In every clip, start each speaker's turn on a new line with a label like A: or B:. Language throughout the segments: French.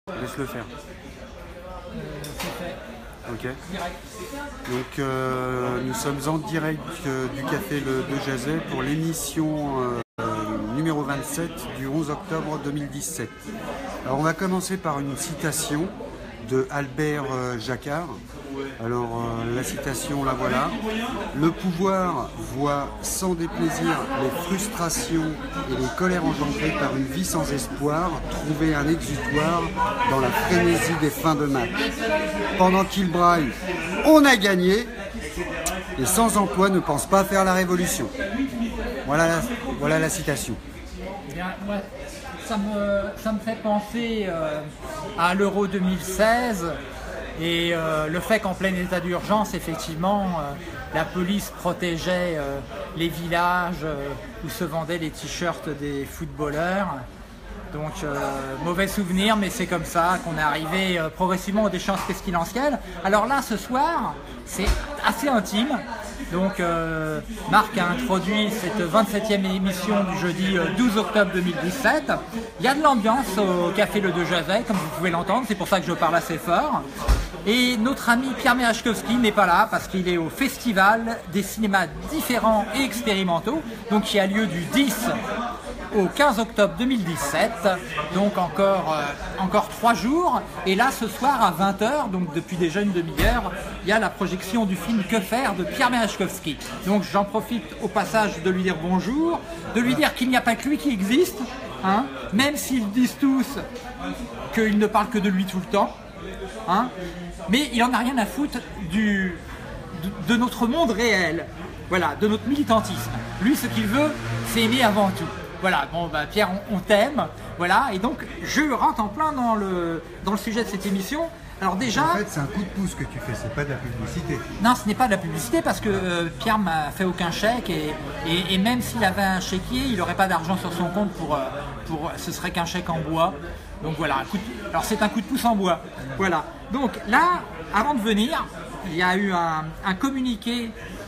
A: Laisse-le faire.
B: C'est fait.
A: Ok.
B: Direct.
A: Donc nous sommes en direct du Café Le De Jazet pour l'émission numéro 27 du 11 octobre 2017. Alors on va commencer par une citation de Albert Jacquard. Alors la citation, la voilà. Le pouvoir voit sans déplaisir les frustrations et les colères engendrées par une vie sans espoir trouver un exutoire dans la frénésie des fins de match. Pendant qu'il braille, on a gagné. Les sans-emploi ne pensent pas faire la révolution. Voilà la citation.
B: Bien, moi, ça me fait penser à l'Euro 2016 et le fait qu'en plein état d'urgence, effectivement, la police protégeait les villages où se vendaient les t-shirts des footballeurs. Donc mauvais souvenir, mais c'est comme ça qu'on est arrivé progressivement aux déchéances pestilentielles. Alors là, ce soir, c'est assez intime. Donc Marc a introduit cette 27e émission du jeudi 12 octobre 2017. Il y a de l'ambiance au Café Le De Jazet, comme vous pouvez l'entendre, c'est pour ça que je parle assez fort. Et notre ami Pierre Merechkowski n'est pas là parce qu'il est au Festival des cinémas différents et expérimentaux, donc qui a lieu du 10 au 15 octobre 2017, donc encore 3 jours. Et là, ce soir à 20h, donc depuis déjà une demi-heure, il y a la projection du film Que faire de Pierre Merechkowski. Donc j'en profite au passage de lui dire bonjour, de lui dire qu'il n'y a pas que lui qui existe, hein, même s'ils disent tous qu'il ne parle que de lui tout le temps, hein, mais il en a rien à foutre de notre monde réel, voilà, de notre militantisme. Lui, ce qu'il veut, c'est aimer avant tout. Voilà, bon bah Pierre, on t'aime, voilà, et donc je rentre en plein dans le sujet de cette émission. Alors déjà...
C: En fait, c'est un coup de pouce que tu fais, c'est pas de la publicité.
B: Non, ce n'est pas de la publicité parce que Pierre m'a fait aucun chèque et même s'il avait un chéquier, il n'aurait pas d'argent sur son compte ce serait qu'un chèque en bois. Donc voilà, alors c'est un coup de pouce en bois. Voilà, donc là, avant de venir, il y a eu un communiqué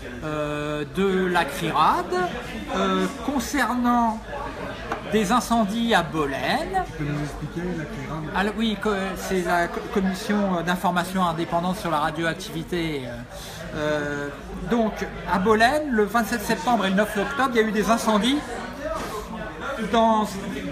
B: de la CRIRAD concernant des incendies à Bolène.
C: Tu peux nous expliquer la CRIRAD?
B: Alors, oui, c'est la commission d'information indépendante sur la radioactivité. Donc à Bolène, le 27 septembre et le 9 octobre, il y a eu des incendies dans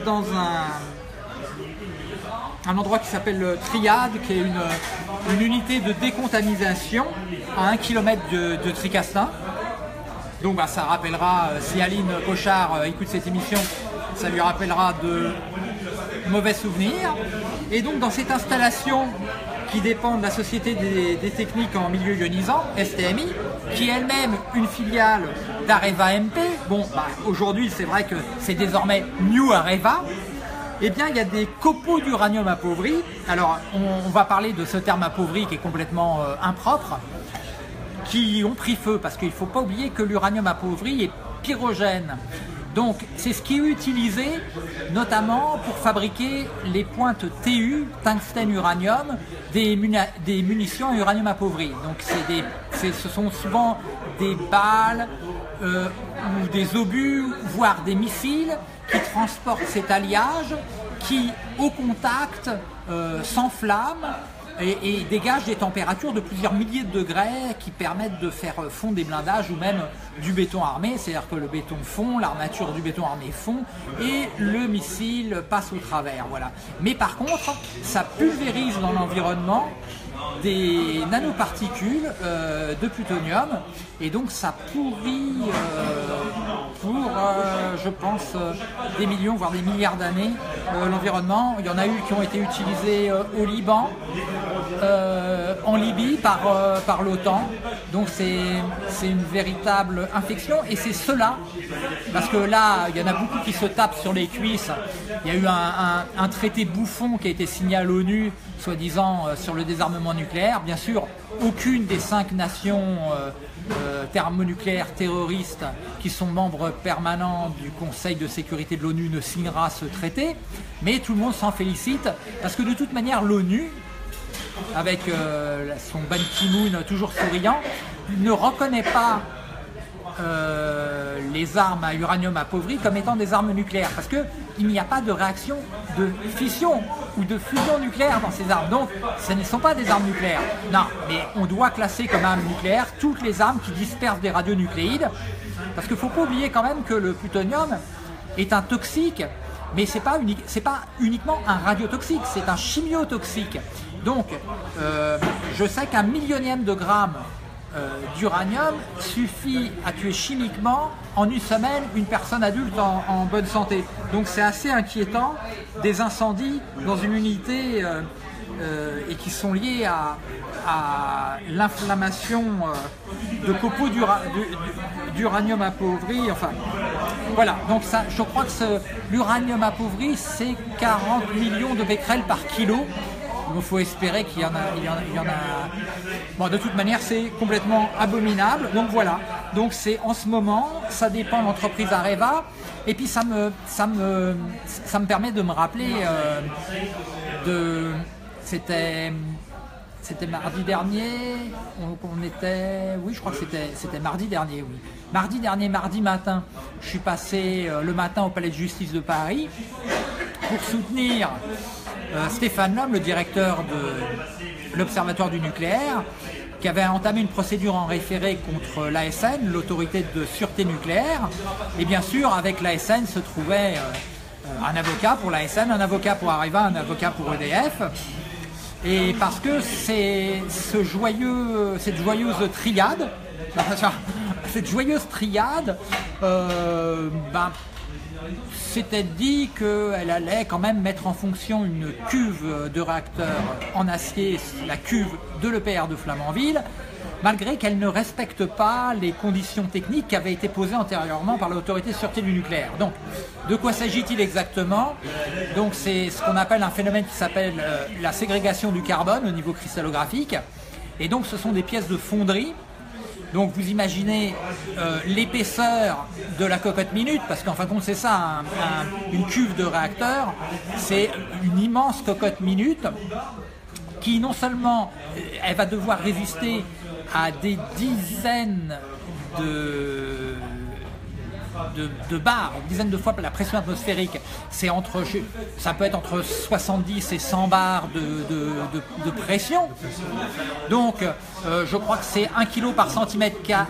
B: un endroit qui s'appelle Triade, qui est une unité de décontamination à 1 km de Tricastin. Donc bah, ça rappellera, si Aline Cochard écoute cette émission, ça lui rappellera de mauvais souvenirs. Et donc dans cette installation qui dépend de la Société des techniques en milieu ionisant, STMI, qui est elle-même une filiale d'Areva MP, bon bah, aujourd'hui c'est vrai que c'est désormais New Areva, eh bien il y a des copeaux d'uranium appauvri. Alors on va parler de ce terme appauvri qui est complètement impropre, qui ont pris feu, parce qu'il ne faut pas oublier que l'uranium appauvri est pyrogène. Donc c'est ce qui est utilisé notamment pour fabriquer les pointes TU, tungstène uranium, des munitions à uranium appauvri. Donc ce sont souvent des balles ou des obus, voire des missiles qui transportent cet alliage qui, au contact, s'enflamme et dégage des températures de plusieurs milliers de degrés qui permettent de faire fondre des blindages ou même du béton armé, c'est-à-dire que le béton fond, l'armature du béton armé fond et le missile passe au travers. Voilà. Mais par contre, ça pulvérise dans l'environnement des nanoparticules de plutonium et donc ça pourrit pour je pense des millions voire des milliards d'années l'environnement. Il y en a eu qui ont été utilisés au Liban, en Libye par l'OTAN, donc c'est une véritable infection et c'est cela, parce que là il y en a beaucoup qui se tapent sur les cuisses. Il y a eu un traité bouffon qui a été signé à l'ONU soi-disant sur le désarmement nucléaire. Bien sûr, aucune des 5 nations thermonucléaires terroristes qui sont membres permanents du Conseil de sécurité de l'ONU ne signera ce traité, mais tout le monde s'en félicite parce que de toute manière l'ONU, avec son Ban Ki-moon toujours souriant, ne reconnaît pas les armes à uranium appauvri comme étant des armes nucléaires, parce qu'il n'y a pas de réaction de fission ou de fusion nucléaire dans ces armes. Donc, ce ne sont pas des armes nucléaires. Non, mais on doit classer comme armes nucléaires toutes les armes qui dispersent des radionucléides, parce qu'il ne faut pas oublier quand même que le plutonium est un toxique, mais ce n'est pas uniquement un radiotoxique, c'est un chimiotoxique. Donc, je sais qu'un millionième de gramme d'uranium suffit à tuer chimiquement en une semaine une personne adulte en bonne santé. Donc c'est assez inquiétant des incendies dans une unité et qui sont liés à l'inflammation de copeaux d'uranium appauvri. Enfin, voilà, donc ça, je crois que l'uranium appauvri, c'est 40 millions de becquerels par kilo. Il faut espérer qu'il y en a. Bon, de toute manière, c'est complètement abominable. Donc voilà. Donc c'est en ce moment, ça dépend de l'entreprise Areva. Et puis ça me permet de me rappeler C'était mardi dernier. Oui, je crois que c'était mardi dernier. Oui. Mardi matin, je suis passé le matin au Palais de Justice de Paris pour soutenir Stéphane Lhomme, le directeur de l'Observatoire du nucléaire, qui avait entamé une procédure en référé contre l'ASN, l'autorité de sûreté nucléaire. Et bien sûr, avec l'ASN se trouvait un avocat pour l'ASN, un avocat pour Areva, un avocat pour EDF. Et parce que cette joyeuse triade, s'était dit qu'elle allait quand même mettre en fonction une cuve de réacteurs en acier, la cuve de l'EPR de Flamanville, malgré qu'elle ne respecte pas les conditions techniques qui avaient été posées antérieurement par l'autorité de sûreté du nucléaire. Donc, de quoi s'agit-il exactement? Donc, c'est ce qu'on appelle un phénomène qui s'appelle la ségrégation du carbone au niveau cristallographique. Et donc, ce sont des pièces de fonderie. Donc vous imaginez l'épaisseur de la cocotte minute, parce qu'en fin de compte c'est ça, une cuve de réacteur, c'est une immense cocotte minute qui non seulement elle va devoir résister à des dizaines de bars, une dizaine de fois la pression atmosphérique, ça peut être entre 70 et 100 bars de pression. Donc je crois que c'est 1 kg par centimètre carré.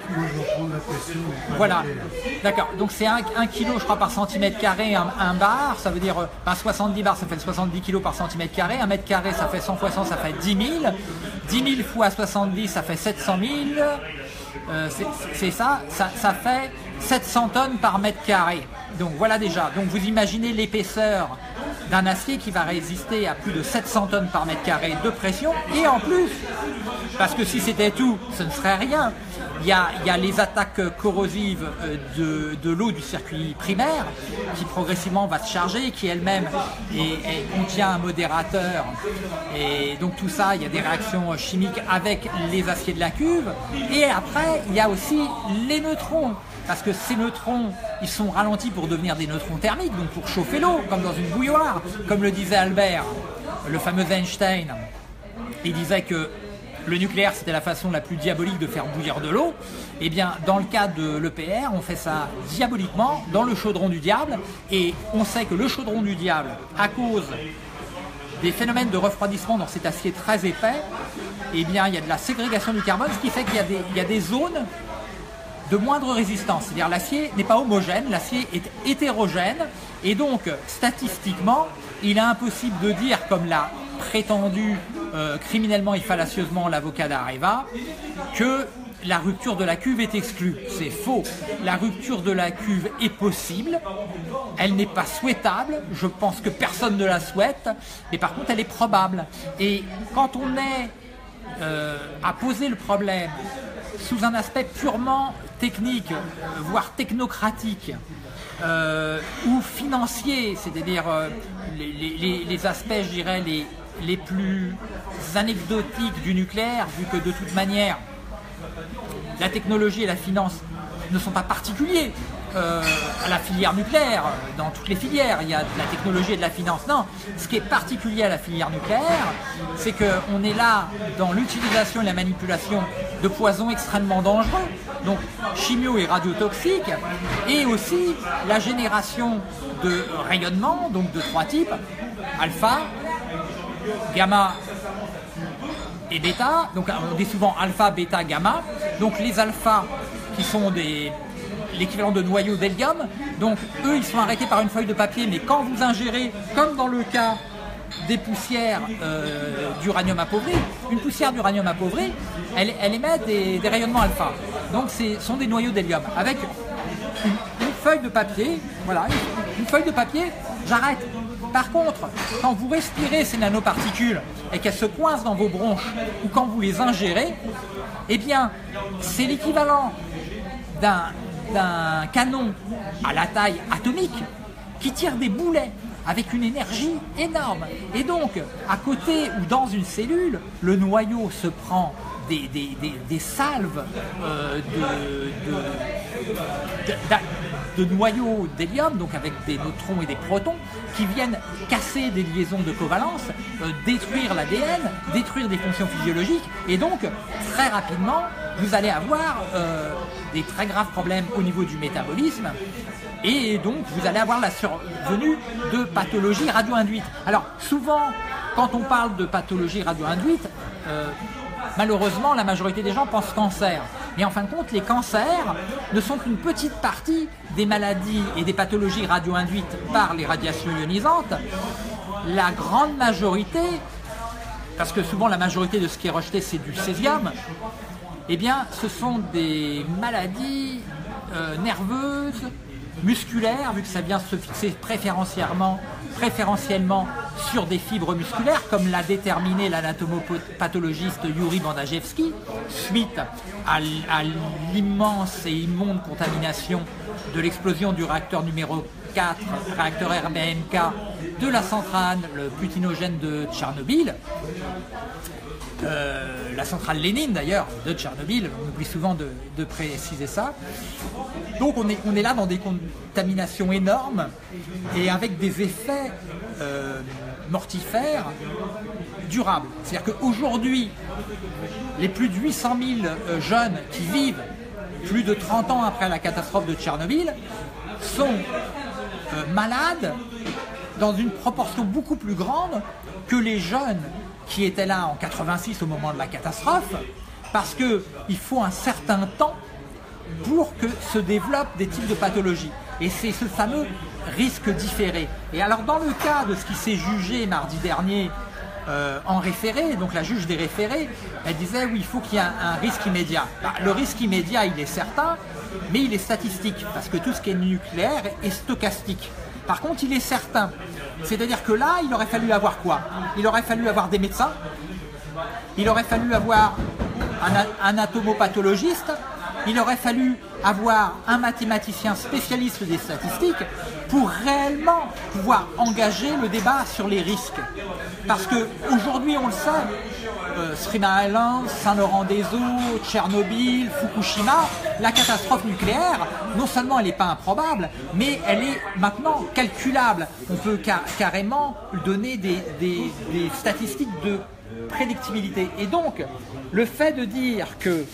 B: Voilà, d'accord. Donc c'est 1 kg je crois par centimètre carré, un bar, ça veut dire 70 bars, ça fait 70 kg par centimètre carré. 1 mètre carré, ça fait 100 fois 100, ça fait 10 000. 10 000 fois 70, ça fait 700 000. C'est ça fait 700 tonnes par mètre carré. Donc voilà déjà. Donc vous imaginez l'épaisseur d'un acier qui va résister à plus de 700 tonnes par mètre carré de pression. Et en plus, parce que si c'était tout, ce ne serait rien. Il y a les attaques corrosives de l'eau du circuit primaire qui progressivement va se charger, qui elle-même contient un modérateur. Et donc tout ça, il y a des réactions chimiques avec les aciers de la cuve. Et après, il y a aussi les neutrons. Parce que ces neutrons, ils sont ralentis pour devenir des neutrons thermiques, donc pour chauffer l'eau, comme dans une bouilloire. Comme le disait Albert, le fameux Einstein. Il disait que le nucléaire, c'était la façon la plus diabolique de faire bouillir de l'eau. Eh bien, dans le cas de l'EPR, on fait ça diaboliquement dans le chaudron du diable. Et on sait que le chaudron du diable, à cause des phénomènes de refroidissement dans cet acier très épais, eh bien, il y a de la ségrégation du carbone, ce qui fait qu'il y a des zones de moindre résistance. C'est-à-dire l'acier n'est pas homogène, l'acier est hétérogène. Et donc, statistiquement, il est impossible de dire, comme l'a prétendu criminellement et fallacieusement l'avocat d'Areva, que la rupture de la cuve est exclue. C'est faux. La rupture de la cuve est possible. Elle n'est pas souhaitable. Je pense que personne ne la souhaite. Mais par contre, elle est probable. Et quand on est à poser le problème sous un aspect purement technique, voire technocratique, ou financier, c'est-à-dire les aspects, je dirais, les plus anecdotiques du nucléaire, vu que de toute manière, la technologie et la finance ne sont pas particuliers à la filière nucléaire, dans toutes les filières, il y a de la technologie et de la finance. Non, ce qui est particulier à la filière nucléaire, c'est qu'on est là dans l'utilisation et la manipulation de poisons extrêmement dangereux, donc chimio et radiotoxiques, et aussi la génération de rayonnement, donc de 3 types, alpha, gamma et bêta. Donc on dit souvent alpha, bêta, gamma. Donc les alphas qui sont l'équivalent de noyaux d'hélium, donc eux ils sont arrêtés par une feuille de papier, mais quand vous ingérez, comme dans le cas des poussières d'uranium appauvri, une poussière d'uranium appauvri, elle émet des rayonnements alpha. Donc ce sont des noyaux d'hélium avec une feuille de papier, voilà, une feuille de papier, j'arrête. Par contre, quand vous respirez ces nanoparticules et qu'elles se coincent dans vos bronches ou quand vous les ingérez, eh bien, c'est l'équivalent d'un canon à la taille atomique qui tire des boulets avec une énergie énorme. Et donc, à côté ou dans une cellule, le noyau se prend des salves de noyaux d'hélium, donc avec des neutrons et des protons, qui viennent casser des liaisons de covalence, détruire l'ADN, détruire des fonctions physiologiques, et donc très rapidement, vous allez avoir des très graves problèmes au niveau du métabolisme, et donc vous allez avoir la survenue de pathologies radio-induites. Alors souvent, quand on parle de pathologie radio-induite, malheureusement, la majorité des gens pensent cancer. Mais en fin de compte, les cancers ne sont qu'une petite partie des maladies et des pathologies radio-induites par les radiations ionisantes. La grande majorité, parce que souvent la majorité de ce qui est rejeté c'est du césium, eh bien ce sont des maladies nerveuses, musculaires, vu que ça vient se fixer préférentiellement sur des fibres musculaires, comme l'a déterminé l'anatomopathologiste Yuri Bandajewski, suite à l'immense et immonde contamination de l'explosion du réacteur numéro 4, réacteur RBMK, de la centrale plutinogène de Tchernobyl. La centrale Lénine d'ailleurs de Tchernobyl, on oublie souvent de préciser ça. Donc on est là dans des contaminations énormes et avec des effets mortifères durables. C'est-à-dire qu'aujourd'hui, les plus de 800 000 jeunes qui vivent plus de 30 ans après la catastrophe de Tchernobyl sont malades dans une proportion beaucoup plus grande que les jeunes qui étaient là en 86 au moment de la catastrophe, parce qu'il faut un certain temps pour que se développent des types de pathologies. Et c'est ce fameux risque différé. Et alors dans le cas de ce qui s'est jugé mardi dernier en référé, donc la juge des référés, elle disait oui, il faut qu'il y ait un risque immédiat. Le risque immédiat, il est certain, mais il est statistique, parce que tout ce qui est nucléaire est stochastique. Par contre, il est certain. C'est-à-dire que là, il aurait fallu avoir quoi? Il aurait fallu avoir des médecins, il aurait fallu avoir un anatomopathologiste, il aurait fallu avoir un mathématicien spécialiste des statistiques pour réellement pouvoir engager le débat sur les risques. Parce qu'aujourd'hui, on le sait, Three Mile Island, Saint-Laurent-des-Eaux, Tchernobyl, Fukushima, la catastrophe nucléaire, non seulement elle n'est pas improbable, mais elle est maintenant calculable. On peut carrément donner des statistiques de prédictibilité. Et donc, le fait de dire que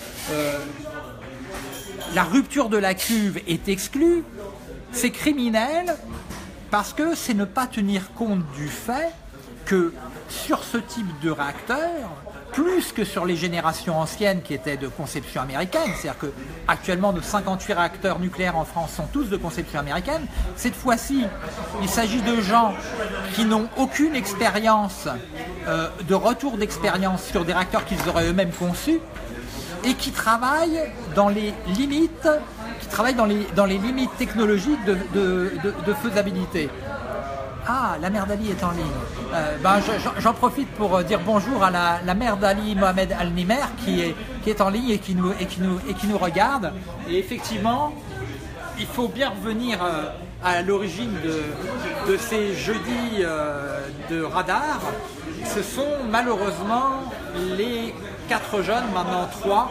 B: la rupture de la cuve est exclue, c'est criminel parce que c'est ne pas tenir compte du fait que sur ce type de réacteur, plus que sur les générations anciennes qui étaient de conception américaine, c'est-à-dire qu'actuellement nos 58 réacteurs nucléaires en France sont tous de conception américaine, cette fois-ci il s'agit de gens qui n'ont aucune expérience, de retour d'expérience sur des réacteurs qu'ils auraient eux-mêmes conçus, et qui travaillent dans les limites, technologiques de faisabilité. Ah, la mère d'Ali est en ligne. J'en profite pour dire bonjour à la mère d'Ali, Mohamed Al-Nimer, qui est en ligne et qui nous regarde. Et effectivement, il faut bien revenir à l'origine de ces jeudis de radar. Ce sont malheureusement les 4 jeunes, maintenant 3,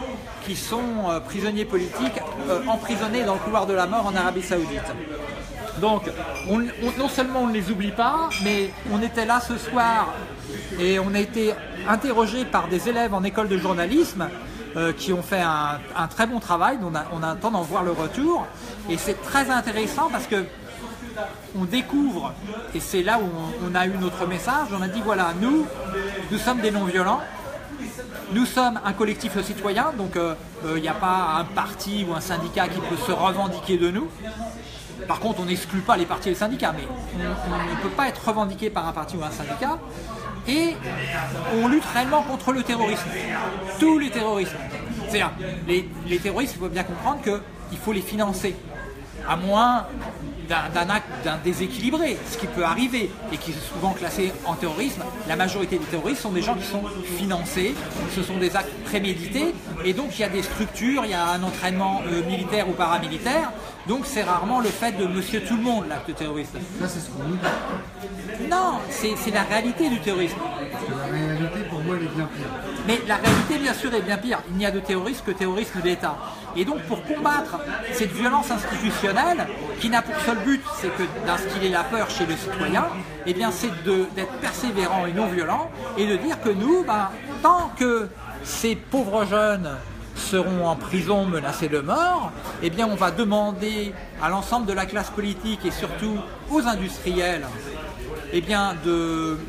B: qui sont prisonniers politiques emprisonnés dans le couloir de la mort en Arabie Saoudite. Donc, non seulement on ne les oublie pas, mais on était là ce soir et on a été interrogé par des élèves en école de journalisme qui ont fait un très bon travail. On attend d'en voir le retour et c'est très intéressant parce que on découvre, et c'est là où on a eu notre message, on a dit voilà, nous sommes des non-violents, nous sommes un collectif citoyen, donc il n'y a pas un parti ou un syndicat qui peut se revendiquer de nous. Par contre, on n'exclut pas les partis et les syndicats, mais on ne peut pas être revendiqué par un parti ou un syndicat. Et on lutte réellement contre le terrorisme. Tous les terrorismes. C'est-à-dire, les terroristes, il faut bien comprendre qu'il faut les financer. À moins d'un déséquilibré, ce qui peut arriver et qui est souvent classé en terrorisme. La majorité des terroristes sont des gens qui sont financés, ce sont des actes prémédités, et donc il y a des structures, il y a un entraînement militaire ou paramilitaire, donc c'est rarement le fait de monsieur tout le monde, l'acte terroriste.
C: Ça, c'est ce qu'on nous dit.
B: Non, c'est la réalité du terrorisme.
C: Parce que la réalité, pour moi, elle est bien pire.
B: Mais la réalité, bien sûr, est bien pire. Il n'y a de terrorisme que terrorisme d'État. Et donc, pour combattre cette violence institutionnelle, qui n'a pour seul but, c'est que d'instiller la peur chez le citoyen, eh bien, c'est d'être persévérant et non violent, et de dire que nous, tant que ces pauvres jeunes seront en prison menacés de mort, eh bien, on va demander à l'ensemble de la classe politique et surtout aux industriels, eh bien, de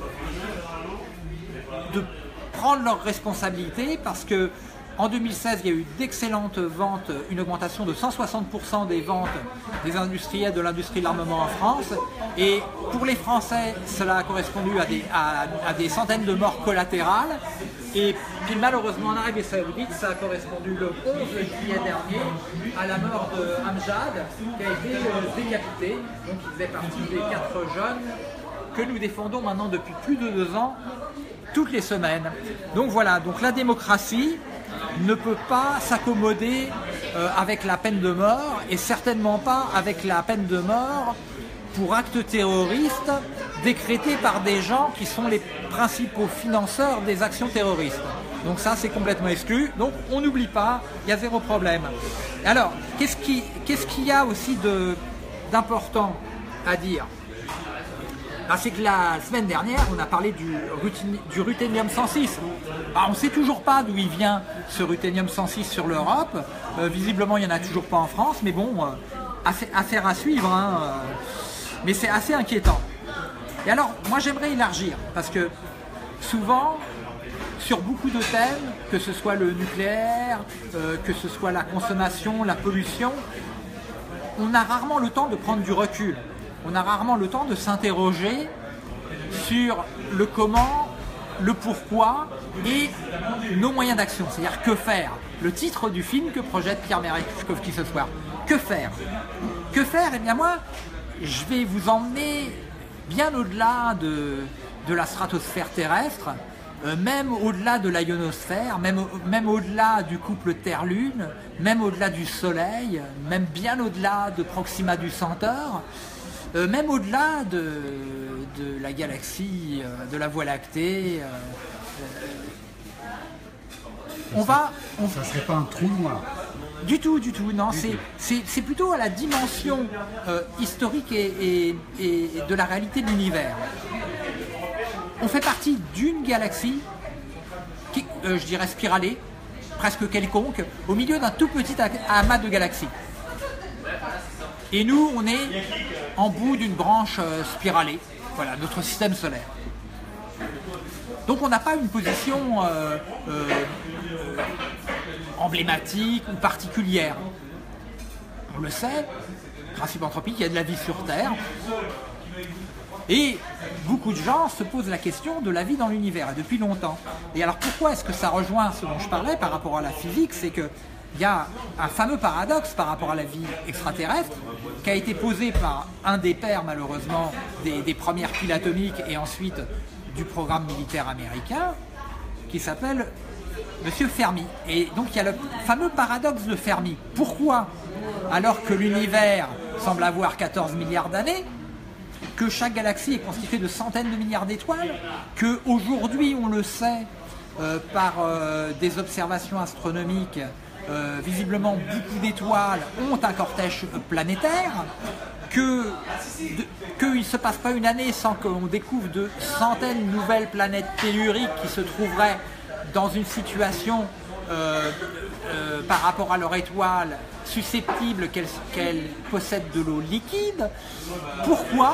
B: prendre leurs responsabilités, parce que en 2016, il y a eu d'excellentes ventes, une augmentation de 160% des ventes des industriels de l'industrie de l'armement en France. Et pour les Français, cela a correspondu à des centaines de morts collatérales. Et puis malheureusement, en Arabie Saoudite, ça a correspondu le 11 juillet dernier à la mort de Amjad, qui a été décapité. Donc il faisait partie des 4 jeunes que nous défendons maintenant depuis plus de 2 ans, toutes les semaines. Donc voilà, donc la démocratie ne peut pas s'accommoder avec la peine de mort, et certainement pas avec la peine de mort pour actes terroristes décrétés par des gens qui sont les principaux financeurs des actions terroristes. Donc ça, c'est complètement exclu. Donc on n'oublie pas, il y a zéro problème. Alors, qu'est-ce qu'il y a aussi d'important à dire ? C'est que la semaine dernière, on a parlé du ruthénium 106. On ne sait toujours pas d'où il vient, ce ruthénium 106 sur l'Europe. Visiblement, il n'y en a toujours pas en France, mais bon, affaire à suivre. Mais c'est assez inquiétant. Et alors, moi, j'aimerais élargir, parce que souvent, sur beaucoup de thèmes, que ce soit le nucléaire, que ce soit la consommation, la pollution, on a rarement le temps de prendre du recul. On a rarement le temps de s'interroger sur le comment, le pourquoi et nos moyens d'action. C'est-à-dire que faire. Le titre du film que projette Pierre Merezkowski ce soir. Que faire ? Que faire ? Eh bien moi, je vais vous emmener bien au-delà de la stratosphère terrestre, même au-delà de la ionosphère, même au-delà du couple Terre-Lune, même au-delà du Soleil, même bien au-delà de Proxima du Centaure, même au-delà de la galaxie, de la Voie lactée.
C: Ça serait pas un trou noir?
B: Du tout, non. C'est plutôt à la dimension historique et de la réalité de l'univers. On fait partie d'une galaxie qui, je dirais, spiralée, presque quelconque, au milieu d'un tout petit amas de galaxies. Et nous, on est en bout d'une branche spiralée, voilà, notre système solaire. Donc on n'a pas une position emblématique ou particulière. On le sait, principe anthropique, il y a de la vie sur Terre. Et beaucoup de gens se posent la question de la vie dans l'univers, et depuis longtemps. Et alors pourquoi est-ce que ça rejoint ce dont je parlais par rapport à la physique? C'est que il y a un fameux paradoxe par rapport à la vie extraterrestre qui a été posé par un des pères, malheureusement, des premières piles atomiques et ensuite du programme militaire américain, qui s'appelle Monsieur Fermi. Et donc il y a le fameux paradoxe de Fermi. Pourquoi, alors que l'univers semble avoir 14 milliards d'années, que chaque galaxie est constituée de centaines de milliards d'étoiles, qu'aujourd'hui, on le sait par des observations astronomiques, visiblement beaucoup d'étoiles ont un cortège planétaire, qu'il ne se passe pas une année sans qu'on découvre de centaines de nouvelles planètes telluriques qui se trouveraient dans une situation par rapport à leur étoile susceptible qu'elle possède de l'eau liquide. Pourquoi ?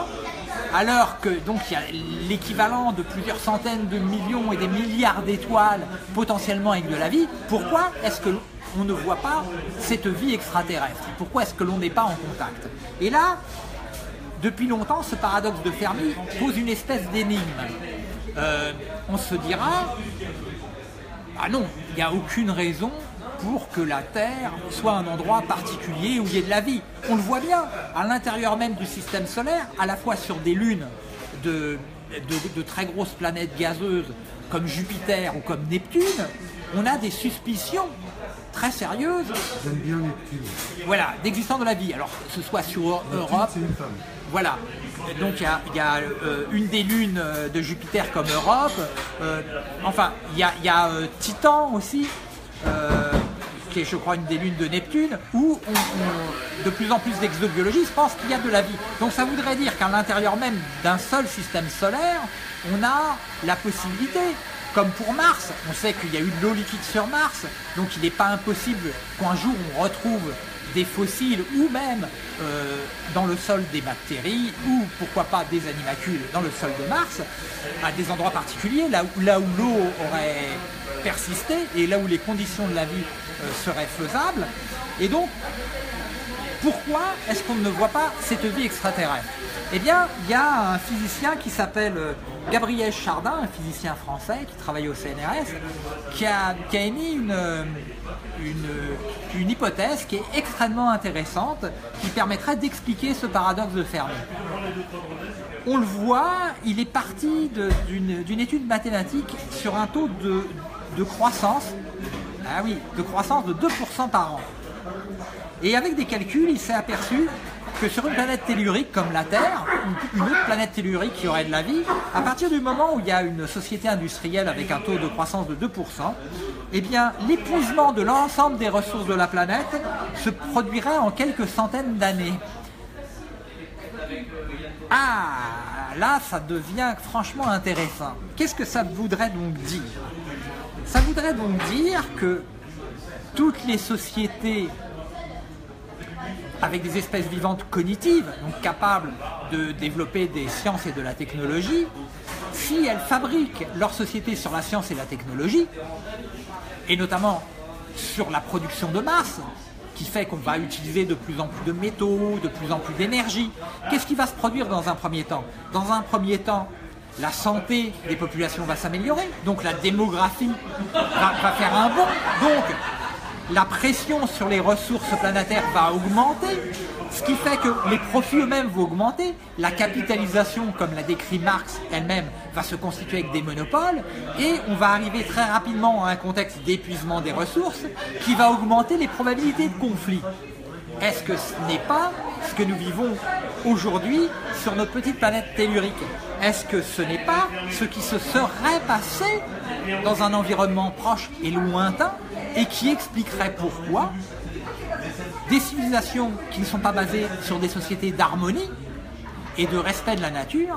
B: Alors que donc il y a l'équivalent de plusieurs centaines de millions et des milliards d'étoiles potentiellement avec de la vie, pourquoi est-ce que on ne voit pas cette vie extraterrestre? Pourquoi est-ce que l'on n'est pas en contact? Et là, depuis longtemps, ce paradoxe de Fermi pose une espèce d'énigme. On se dira, ah non, il n'y a aucune raison pour que la Terre soit un endroit particulier où il y ait de la vie. On le voit bien, à l'intérieur même du système solaire, à la fois sur des lunes de très grosses planètes gazeuses comme Jupiter ou comme Neptune, on a des suspicions très sérieuses.
C: J'aime bien Neptune.
B: Voilà, d'existence de la vie. Alors que ce soit sur Europe,
C: c'est une femme.
B: Voilà. Donc il y a une des lunes de Jupiter comme Europe. Enfin, il y a Titan aussi, qui est, je crois, une des lunes de Neptune, où de plus en plus d'exobiologistes pensent qu'il y a de la vie. Donc ça voudrait dire qu'à l'intérieur même d'un seul système solaire, on a la possibilité, comme pour Mars, on sait qu'il y a eu de l'eau liquide sur Mars, donc il n'est pas impossible qu'un jour on retrouve des fossiles ou même dans le sol des bactéries ou pourquoi pas des animalcules dans le sol de Mars, à des endroits particuliers, là où l'eau aurait persisté et là où les conditions de la vie seraient faisables. Et donc, pourquoi est-ce qu'on ne voit pas cette vie extraterrestre? Eh bien, il y a un physicien qui s'appelle Gabriel Chardin, un physicien français qui travaille au CNRS, qui a émis une hypothèse qui est extrêmement intéressante, qui permettrait d'expliquer ce paradoxe de Fermi. On le voit, il est parti d'une étude mathématique sur un taux de croissance, ah oui, de croissance de 2% par an. Et avec des calculs, il s'est aperçu que sur une planète tellurique comme la Terre, une autre planète tellurique qui aurait de la vie, à partir du moment où il y a une société industrielle avec un taux de croissance de 2%, eh bien, l'épuisement de l'ensemble des ressources de la planète se produirait en quelques centaines d'années. Ah, là, ça devient franchement intéressant. Qu'est-ce que ça voudrait donc dire? Ça voudrait donc dire que toutes les sociétés avec des espèces vivantes cognitives, donc capables de développer des sciences et de la technologie, si elles fabriquent leur société sur la science et la technologie, et notamment sur la production de masse, qui fait qu'on va utiliser de plus en plus de métaux, de plus en plus d'énergie, qu'est-ce qui va se produire dans un premier temps? Dans un premier temps, la santé des populations va s'améliorer, donc la démographie va faire un bond, donc la pression sur les ressources planétaires va augmenter, ce qui fait que les profits eux-mêmes vont augmenter, la capitalisation, comme l'a décrit Marx elle-même, va se constituer avec des monopoles, et on va arriver très rapidement à un contexte d'épuisement des ressources qui va augmenter les probabilités de conflit. Est-ce que ce n'est pas ce que nous vivons aujourd'hui sur notre petite planète tellurique? Est-ce que ce n'est pas ce qui se serait passé dans un environnement proche et lointain et qui expliquerait pourquoi des civilisations qui ne sont pas basées sur des sociétés d'harmonie et de respect de la nature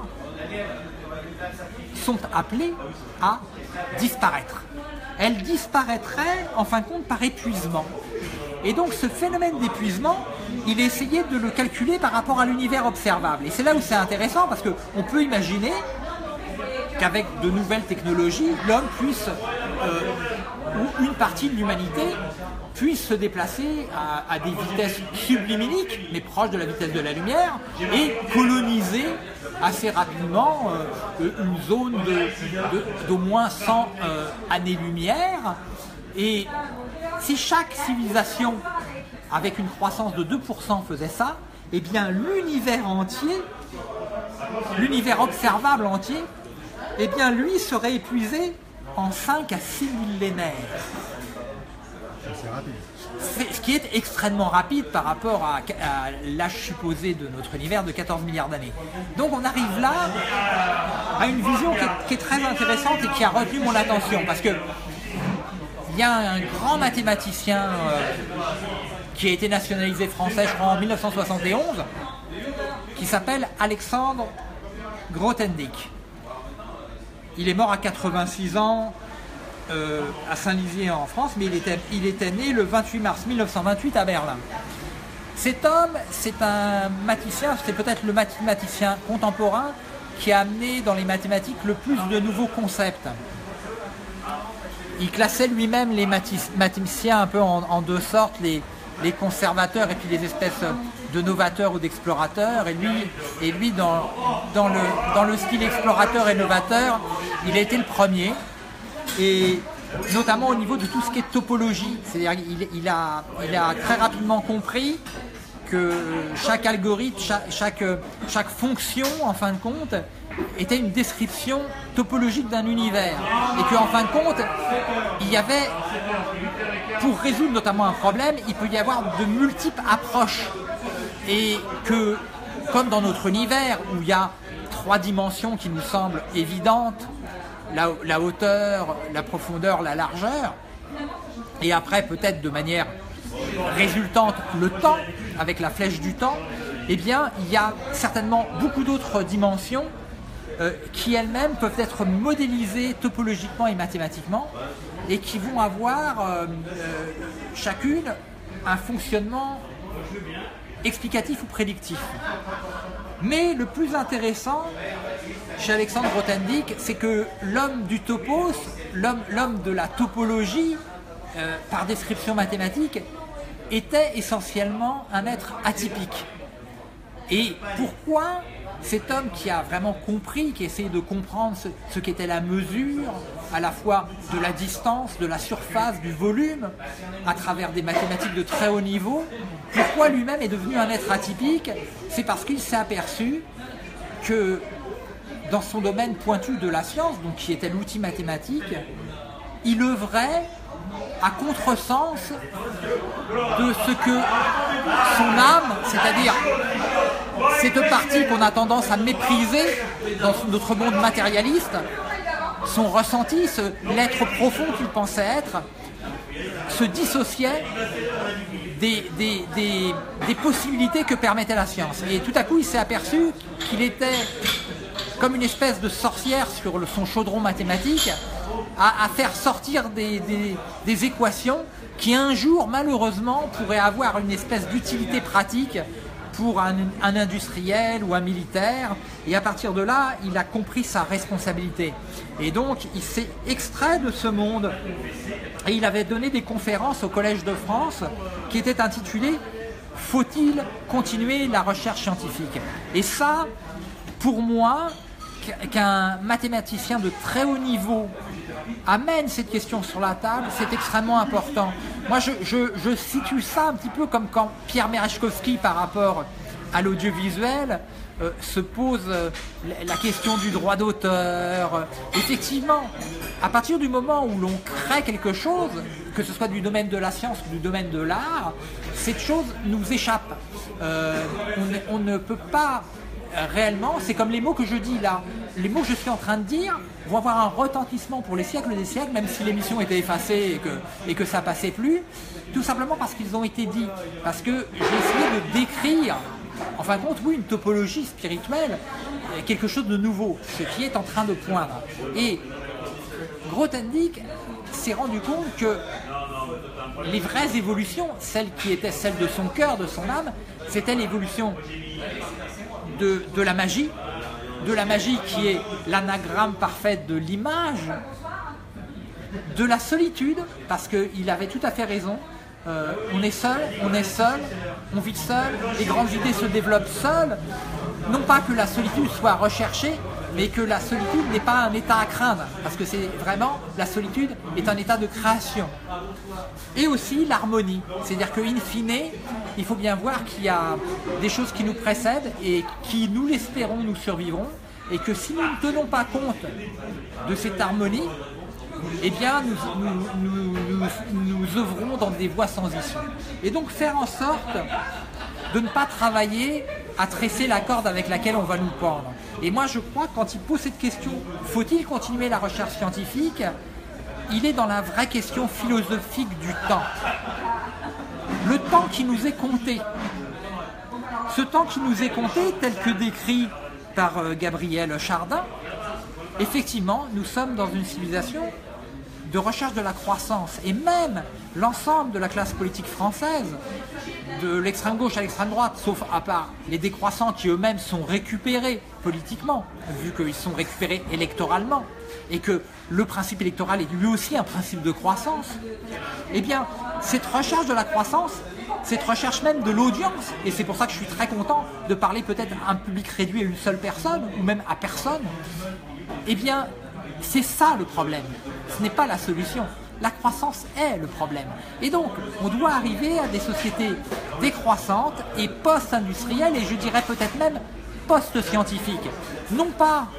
B: sont appelées à disparaître? Elles disparaîtraient en fin de compte par épuisement. Et donc ce phénomène d'épuisement, il est essayé de le calculer par rapport à l'univers observable. Et c'est là où c'est intéressant parce qu'on peut imaginer qu'avec de nouvelles technologies, l'homme puisse, ou une partie de l'humanité, puisse se déplacer à des vitesses subluminiques, mais proches de la vitesse de la lumière, et coloniser assez rapidement une zone d'au moins 100 années-lumière. Et si chaque civilisation, avec une croissance de 2% faisait ça, eh bien l'univers entier, l'univers observable entier, eh bien lui serait épuisé en 5 à 6 millénaires.
C: C'est rapide.
B: Ce qui est extrêmement rapide par rapport à l'âge supposé de notre univers de 14 milliards d'années. Donc on arrive là à une vision qui est très intéressante et qui a retenu mon attention, parce que il y a un grand mathématicien qui a été nationalisé français, je crois, en 1971, qui s'appelle Alexandre Grothendieck. Il est mort à 86 ans à Saint-Lizier en France, mais il était né le 28 mars 1928 à Berlin. Cet homme, c'est un mathématicien, c'est peut-être le mathématicien contemporain qui a amené dans les mathématiques le plus de nouveaux concepts. Il classait lui-même les mathématiciens un peu en deux sortes, les conservateurs et puis les espèces de novateurs ou d'explorateurs. Et lui dans le style explorateur et novateur, il a été le premier. Et notamment au niveau de tout ce qui est topologie. C'est-à-dire il a très rapidement compris que chaque algorithme, chaque fonction, en fin de compte, était une description topologique d'un univers. Et qu'en fin de compte, il y avait, pour résoudre notamment un problème, il peut y avoir de multiples approches. Et que, comme dans notre univers, où il y a 3 dimensions qui nous semblent évidentes, la hauteur, la profondeur, la largeur, et après peut-être de manière résultante le temps, avec la flèche du temps, eh bien il y a certainement beaucoup d'autres dimensions qui elles-mêmes peuvent être modélisées topologiquement et mathématiquement et qui vont avoir chacune un fonctionnement explicatif ou prédictif. Mais le plus intéressant chez Alexandre Grothendieck, c'est que l'homme du topos, l'homme de la topologie, par description mathématique, était essentiellement un être atypique. Et pourquoi cet homme qui a vraiment compris, qui essayait de comprendre ce qu'était la mesure, à la fois de la distance, de la surface, du volume, à travers des mathématiques de très haut niveau, pourquoi lui-même est devenu un être atypique? C'est parce qu'il s'est aperçu que dans son domaine pointu de la science, donc qui était l'outil mathématique, il œuvrait à contresens de ce que son âme, c'est-à-dire cette partie qu'on a tendance à mépriser dans notre monde matérialiste, son ressenti, l'être profond qu'il pensait être, se dissociait des possibilités que permettait la science. Et tout à coup, il s'est aperçu qu'il était comme une espèce de sorcière sur son chaudron mathématique, à faire sortir des équations qui un jour, malheureusement, pourraient avoir une espèce d'utilité pratique pour un industriel ou un militaire. Et à partir de là, il a compris sa responsabilité. Et donc, il s'est extrait de ce monde. Et il avait donné des conférences au Collège de France qui étaient intitulées « Faut-il continuer la recherche scientifique ?» Et ça, pour moi, qu'un mathématicien de très haut niveau amène cette question sur la table, c'est extrêmement important. Moi, je situe ça un petit peu comme quand Pierre Merejkovski, par rapport à l'audiovisuel, se pose la question du droit d'auteur. Effectivement, à partir du moment où l'on crée quelque chose, que ce soit du domaine de la science ou du domaine de l'art, cette chose nous échappe. On ne peut pas réellement, c'est comme les mots que je dis là, les mots que je suis en train de dire vont avoir un retentissement pour les siècles des siècles, même si l'émission était effacée et que ça passait plus, tout simplement parce qu'ils ont été dits, parce que j'ai essayé de décrire, en fin de compte, oui, une topologie spirituelle, quelque chose de nouveau, ce qui est en train de poindre. Et Grothendieck s'est rendu compte que les vraies évolutions, celles qui étaient celles de son cœur, de son âme, c'était l'évolution de la magie qui est l'anagramme parfait de l'image, de la solitude, parce qu'il avait tout à fait raison, on est seul, on vit seul, les grandes idées se développent seules, non pas que la solitude soit recherchée, mais que la solitude n'est pas un état à craindre, parce que c'est vraiment, la solitude est un état de création. Et aussi l'harmonie, c'est-à-dire qu'in fine, il faut bien voir qu'il y a des choses qui nous précèdent et qui, nous l'espérons, nous survivront, et que si nous ne tenons pas compte de cette harmonie, eh bien nous œuvrons dans des voies sans issue. Et donc faire en sorte de ne pas travailler à tresser la corde avec laquelle on va nous pendre. Et moi je crois que quand il pose cette question, faut-il continuer la recherche scientifique, il est dans la vraie question philosophique du temps. Le temps qui nous est compté. Ce temps qui nous est compté, tel que décrit par Gabriel Chardin, effectivement, nous sommes dans une civilisation de recherche de la croissance. Et même l'ensemble de la classe politique française, de l'extrême gauche à l'extrême droite, sauf à part les décroissants qui eux-mêmes sont récupérés politiquement, vu qu'ils sont récupérés électoralement, et que le principe électoral est lui aussi un principe de croissance, eh bien, cette recherche de la croissance, cette recherche même de l'audience, et c'est pour ça que je suis très content de parler peut-être à un public réduit à une seule personne, ou même à personne, eh bien, c'est ça le problème. Ce n'est pas la solution. La croissance est le problème. Et donc, on doit arriver à des sociétés décroissantes et post-industrielles, et je dirais peut-être même post-scientifiques. Non pas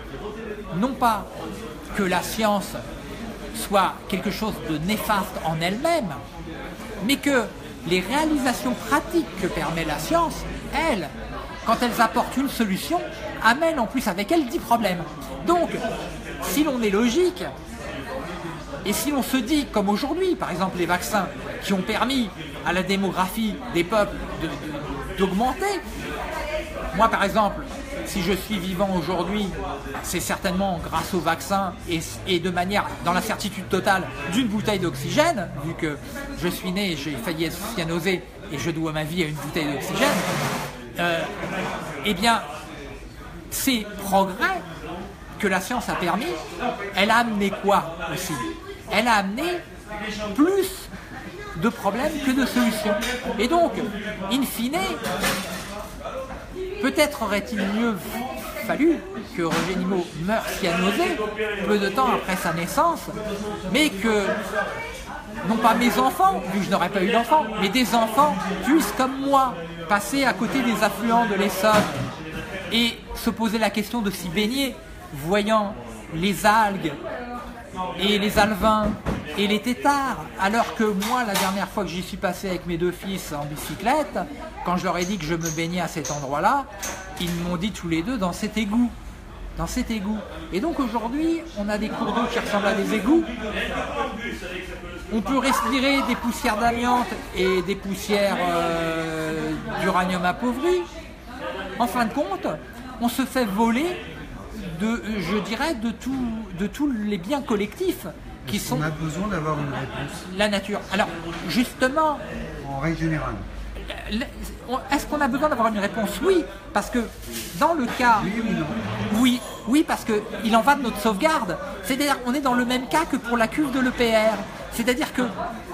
B: que la science soit quelque chose de néfaste en elle-même, mais que les réalisations pratiques que permet la science, elles, quand elles apportent une solution, amènent en plus avec elles 10 problèmes. Donc, si l'on est logique, et si l'on se dit, comme aujourd'hui, par exemple les vaccins qui ont permis à la démographie des peuples d'augmenter, moi par exemple, si je suis vivant aujourd'hui, c'est certainement grâce aux vaccins et de manière, dans la certitude totale, d'une bouteille d'oxygène, vu que je suis né, j'ai failli être cyanosé et je dois ma vie à une bouteille d'oxygène, eh bien, ces progrès que la science a permis, elle a amené quoi aussi? Elle a amené plus de problèmes que de solutions. Et donc, in fine, peut-être aurait-il mieux fallu que Roger Nimmo meure cyanosé peu de temps après sa naissance, mais que, non pas mes enfants, vu que je n'aurais pas eu d'enfants, mais des enfants puissent, comme moi, passer à côté des affluents de l'Essonne et se poser la question de s'y baigner, voyant les algues et les alevins et les têtards, alors que moi, la dernière fois que j'y suis passé avec mes 2 fils en bicyclette, quand je leur ai dit que je me baignais à cet endroit-là, ils m'ont dit tous les deux dans cet égout. Dans cet égout. Et donc aujourd'hui, on a des cours d'eau qui ressemblent à des égouts. On peut respirer des poussières d'amiante et des poussières d'uranium appauvri. En fin de compte, on se fait voler je dirais, de tous les biens collectifs qui sont...
C: On a besoin d'avoir une réponse.
B: La nature. Alors, justement...
C: En règle générale.
B: Est-ce qu'on a besoin d'avoir une réponse? Oui, parce que dans le cas...
C: Oui ou non?
B: Oui, parce qu'il en va de notre sauvegarde. C'est-à-dire qu'on est dans le même cas que pour la cuve de l'EPR. C'est-à-dire que...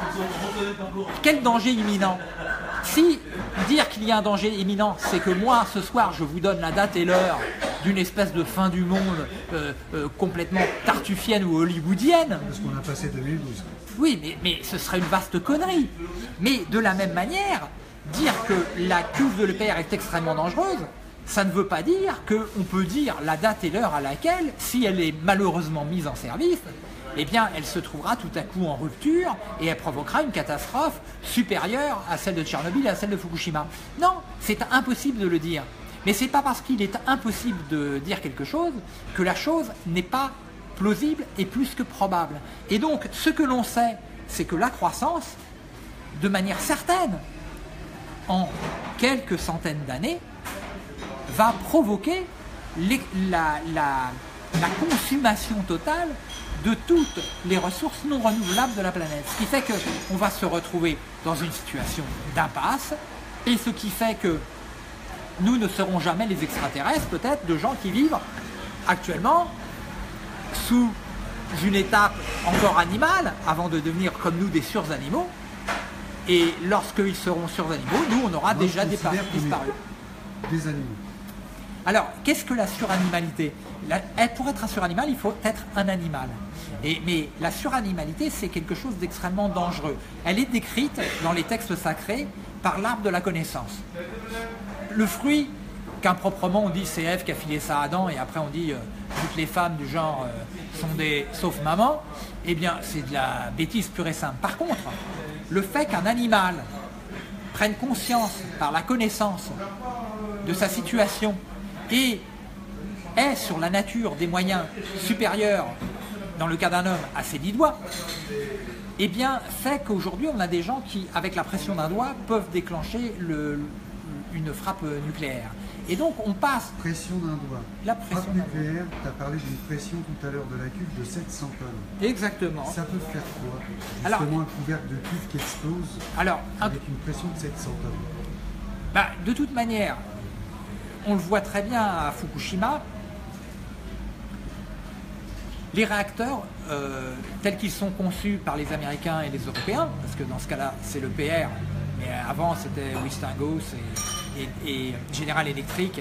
B: Quel danger imminent? Si dire qu'il y a un danger imminent, c'est que moi, ce soir, je vous donne la date et l'heure d'une espèce de fin du monde complètement tartuffienne ou hollywoodienne.
C: Parce qu'on a passé 2012.
B: Oui, mais ce serait une vaste connerie. Mais de la même manière, dire que la cuve de l'EPR est extrêmement dangereuse, ça ne veut pas dire qu'on peut dire la date et l'heure à laquelle, si elle est malheureusement mise en service, eh bien, elle se trouvera tout à coup en rupture et elle provoquera une catastrophe supérieure à celle de Tchernobyl et à celle de Fukushima. Non, c'est impossible de le dire. Mais c'est pas parce qu'il est impossible de dire quelque chose que la chose n'est pas plausible et plus que probable. Et donc, ce que l'on sait, c'est que la croissance, de manière certaine, en quelques centaines d'années, va provoquer la consommation totale de toutes les ressources non renouvelables de la planète. Ce qui fait qu'on va se retrouver dans une situation d'impasse, et ce qui fait que nous ne serons jamais les extraterrestres, peut-être, de gens qui vivent actuellement sous une étape encore animale, avant de devenir comme nous des suranimaux. Et lorsqu'ils seront suranimaux, nous, on aura déjà disparu.
C: Des animaux.
B: Alors, qu'est-ce que la suranimalité? Pour être un suranimal, il faut être un animal. Mais la suranimalité, c'est quelque chose d'extrêmement dangereux. Elle est décrite dans les textes sacrés par l'arbre de la connaissance. Le fruit, qu'improprement on dit c'est Ève qui a filé ça à Adam, et après on dit toutes les femmes du genre sont des sauf maman, eh bien c'est de la bêtise pure et simple. Par contre, le fait qu'un animal prenne conscience par la connaissance de sa situation et ait sur la nature des moyens supérieurs dans le cas d'un homme, à ses 10 doigts, eh bien, fait qu'aujourd'hui, on a des gens qui, avec la pression d'un doigt, peuvent déclencher une frappe nucléaire. Et donc, on passe...
A: Pression d'un doigt.
B: La pression
A: frappe nucléaire, tu as parlé d'une pression tout à l'heure de la cuve de 700 tonnes.
B: Exactement.
A: Ça peut faire quoi? Justement,
B: alors,
A: un couvercle de cuve qui explose avec une pression de 700 tonnes.
B: Bah, de toute manière, on le voit très bien à Fukushima, les réacteurs, tels qu'ils sont conçus par les Américains et les Européens, parce que dans ce cas-là, c'est le PR, mais avant c'était Westinghouse et General Electric,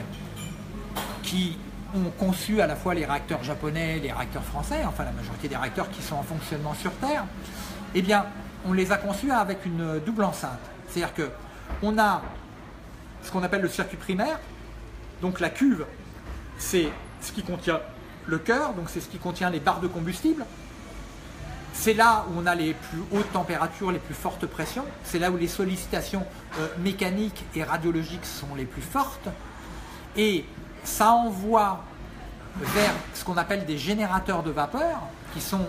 B: qui ont conçu à la fois les réacteurs japonais, les réacteurs français, enfin la majorité des réacteurs qui sont en fonctionnement sur Terre, eh bien, on les a conçus avec une double enceinte. C'est-à-dire qu'on a ce qu'on appelle le circuit primaire, donc la cuve, c'est ce qui contient le cœur, donc c'est ce qui contient les barres de combustible. C'est là où on a les plus hautes températures, les plus fortes pressions. C'est là où les sollicitations mécaniques et radiologiques sont les plus fortes. Et ça envoie vers ce qu'on appelle des générateurs de vapeur, qui sont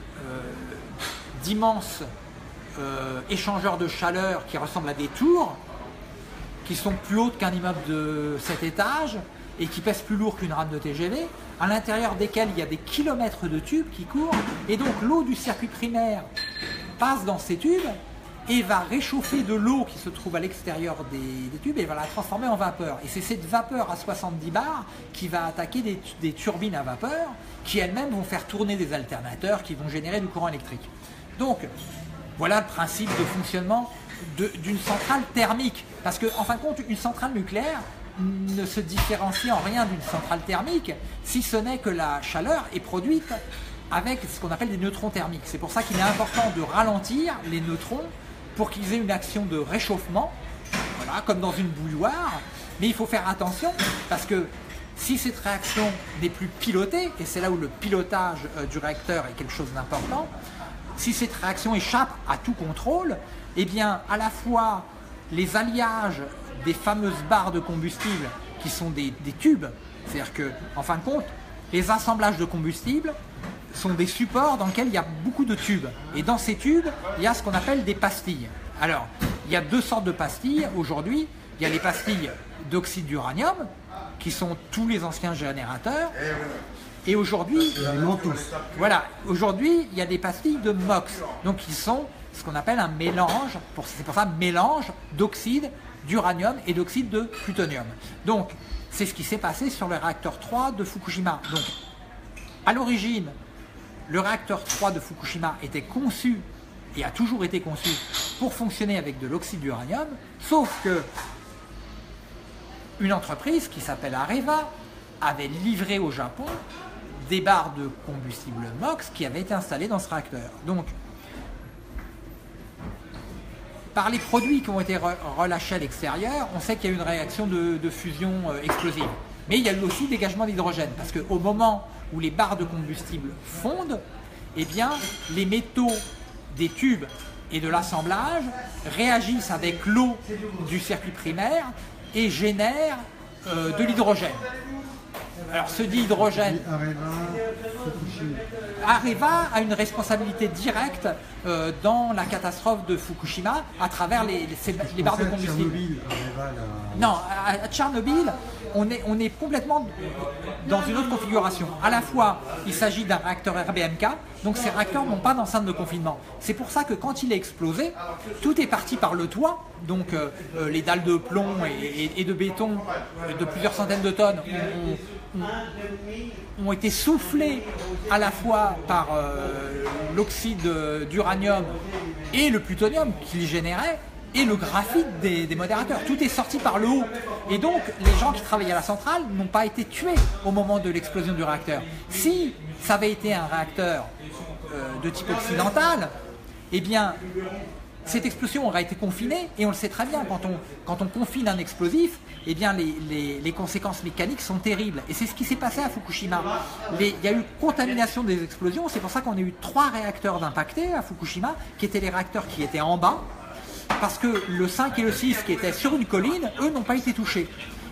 B: d'immenses échangeurs de chaleur qui ressemblent à des tours, qui sont plus hautes qu'un immeuble de 7 étages et qui pèsent plus lourd qu'une rame de TGV, à l'intérieur desquels il y a des kilomètres de tubes qui courent, et donc l'eau du circuit primaire passe dans ces tubes et va réchauffer de l'eau qui se trouve à l'extérieur des tubes et va la transformer en vapeur. Et c'est cette vapeur à 70 bars qui va attaquer des turbines à vapeur qui elles-mêmes vont faire tourner des alternateurs qui vont générer du courant électrique. Donc voilà le principe de fonctionnement d'une centrale thermique. Parce qu'en fin de compte, une centrale nucléaire ne se différencie en rien d'une centrale thermique, si ce n'est que la chaleur est produite avec ce qu'on appelle des neutrons thermiques. C'est pour ça qu'il est important de ralentir les neutrons pour qu'ils aient une action de réchauffement, voilà, comme dans une bouilloire. Mais il faut faire attention parce que si cette réaction n'est plus pilotée, et c'est là où le pilotage du réacteur est quelque chose d'important, si cette réaction échappe à tout contrôle, eh bien à la fois les alliages des fameuses barres de combustible qui sont des tubes, c'est-à-dire que en fin de compte, les assemblages de combustible sont des supports dans lesquels il y a beaucoup de tubes. Et dans ces tubes, il y a ce qu'on appelle des pastilles. Alors, il y a deux sortes de pastilles aujourd'hui. Il y a les pastilles d'oxyde d'uranium, qui sont tous les anciens générateurs. Et aujourd'hui, voilà, aujourd'hui, il y a des pastilles de MOX, donc qui sont ce qu'on appelle un mélange, c'est pour ça mélange d'oxyde d'uranium et d'oxyde de plutonium. Donc, c'est ce qui s'est passé sur le réacteur 3 de Fukushima. Donc, à l'origine, le réacteur 3 de Fukushima était conçu et a toujours été conçu pour fonctionner avec de l'oxyde d'uranium, sauf que une entreprise qui s'appelle Areva avait livré au Japon des barres de combustible MOX qui avaient été installées dans ce réacteur. Donc, par les produits qui ont été relâchés à l'extérieur, on sait qu'il y a eu une réaction de fusion explosive. Mais il y a eu aussi dégagement d'hydrogène, parce qu'au moment où les barres de combustible fondent, eh bien, les métaux des tubes et de l'assemblage réagissent avec l'eau du circuit primaire et génèrent de l'hydrogène. Alors ce dihydrogène, Areva a une responsabilité directe dans la catastrophe de Fukushima à travers les barres de combustible. Non, à Tchernobyl, on est complètement dans une autre configuration. À la fois, il s'agit d'un réacteur RBMK, donc ces réacteurs n'ont pas d'enceinte de confinement. C'est pour ça que quand il a explosé, tout est parti par le toit, donc les dalles de plomb et de béton de plusieurs centaines de tonnes ont été soufflés à la fois par l'oxyde d'uranium et le plutonium qu'il générait et le graphite des modérateurs. Tout est sorti par le haut. Et donc, les gens qui travaillaient à la centrale n'ont pas été tués au moment de l'explosion du réacteur. Si ça avait été un réacteur de type occidental, eh bien, cette explosion aurait été confinée, et on le sait très bien, quand on confine un explosif, eh bien les conséquences mécaniques sont terribles. Et c'est ce qui s'est passé à Fukushima. Il y a eu contamination des explosions, c'est pour ça qu'on a eu 3 réacteurs d'impactés à Fukushima, qui étaient les réacteurs qui étaient en bas, parce que le 5 et le 6 qui étaient sur une colline, eux n'ont pas été touchés.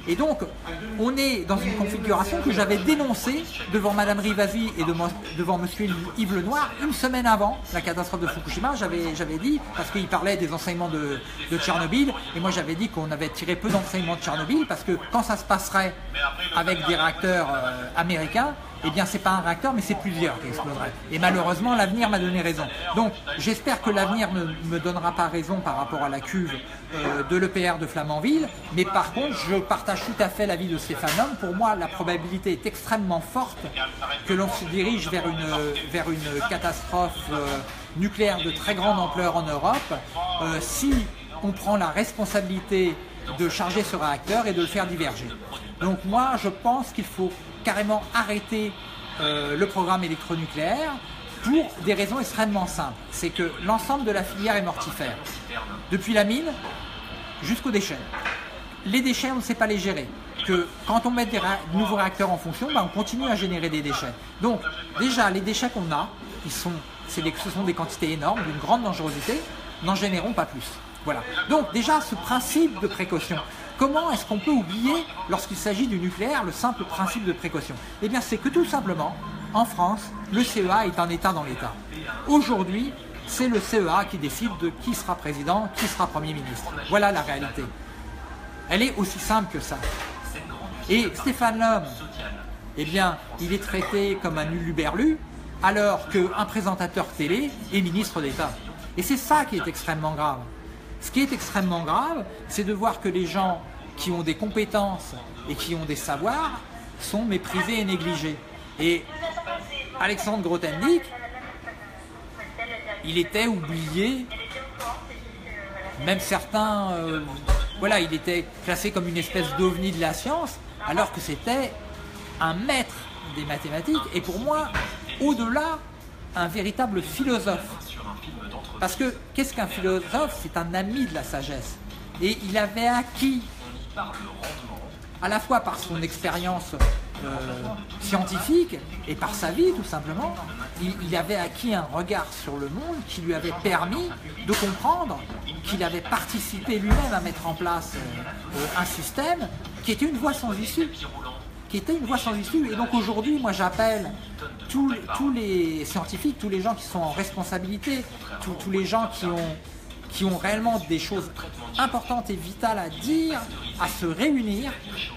B: Et donc, on est dans une configuration que j'avais dénoncée devant Madame Rivasi et devant Monsieur Yves Lenoir une semaine avant la catastrophe de Fukushima. J'avais dit, parce qu'il parlait des enseignements de Tchernobyl, et moi j'avais dit qu'on avait tiré peu d'enseignements de Tchernobyl, parce que quand ça se passerait avec des réacteurs américains, eh bien c'est pas un réacteur mais c'est plusieurs qui exploseraient. Et malheureusement l'avenir m'a donné raison. Donc j'espère que l'avenir ne me donnera pas raison par rapport à la cuve de l'EPR de Flamanville, mais par contre je partage tout à fait l'avis de Stéphane Homme. Pour moi la probabilité est extrêmement forte que l'on se dirige vers une catastrophe nucléaire de très grande ampleur en Europe si on prend la responsabilité de charger ce réacteur et de le faire diverger. Donc moi je pense qu'il faut carrément arrêter le programme électronucléaire pour des raisons extrêmement simples. C'est que l'ensemble de la filière est mortifère. Depuis la mine jusqu'aux déchets. Les déchets, on ne sait pas les gérer. Que quand on met de nouveaux réacteurs en fonction, on continue à générer des déchets. Donc déjà, les déchets qu'on a, ce sont des quantités énormes, d'une grande dangerosité, n'en générons pas plus. Voilà. Donc déjà, ce principe de précaution. Comment est-ce qu'on peut oublier, lorsqu'il s'agit du nucléaire, le simple principe de précaution? Eh bien, c'est que tout simplement, en France, le CEA est un État dans l'État. Aujourd'hui, c'est le CEA qui décide de qui sera président, qui sera Premier ministre. Voilà la réalité. Elle est aussi simple que ça. Et Stéphane Lhomme, eh bien, il est traité comme un uluberlu, alors qu'un présentateur télé est ministre d'État. Et c'est ça qui est extrêmement grave. Ce qui est extrêmement grave, c'est de voir que les gens qui ont des compétences et qui ont des savoirs sont méprisés et négligés. Et Alexandre Grothendieck, il était oublié, même certains, voilà, il était classé comme une espèce d'ovni de la science, alors que c'était un maître des mathématiques et pour moi, au-delà, un véritable philosophe. Parce que, qu'est-ce qu'un philosophe? C'est un ami de la sagesse. Et il avait acquis, à la fois par son expérience scientifique et par sa vie tout simplement, il avait acquis un regard sur le monde qui lui avait permis de comprendre qu'il avait participé lui-même à mettre en place un système qui était une voie sans issue. Et donc aujourd'hui, moi j'appelle tous les scientifiques, tous les gens qui sont en responsabilité, tous les gens qui ont réellement des choses importantes et vitales à dire, à se réunir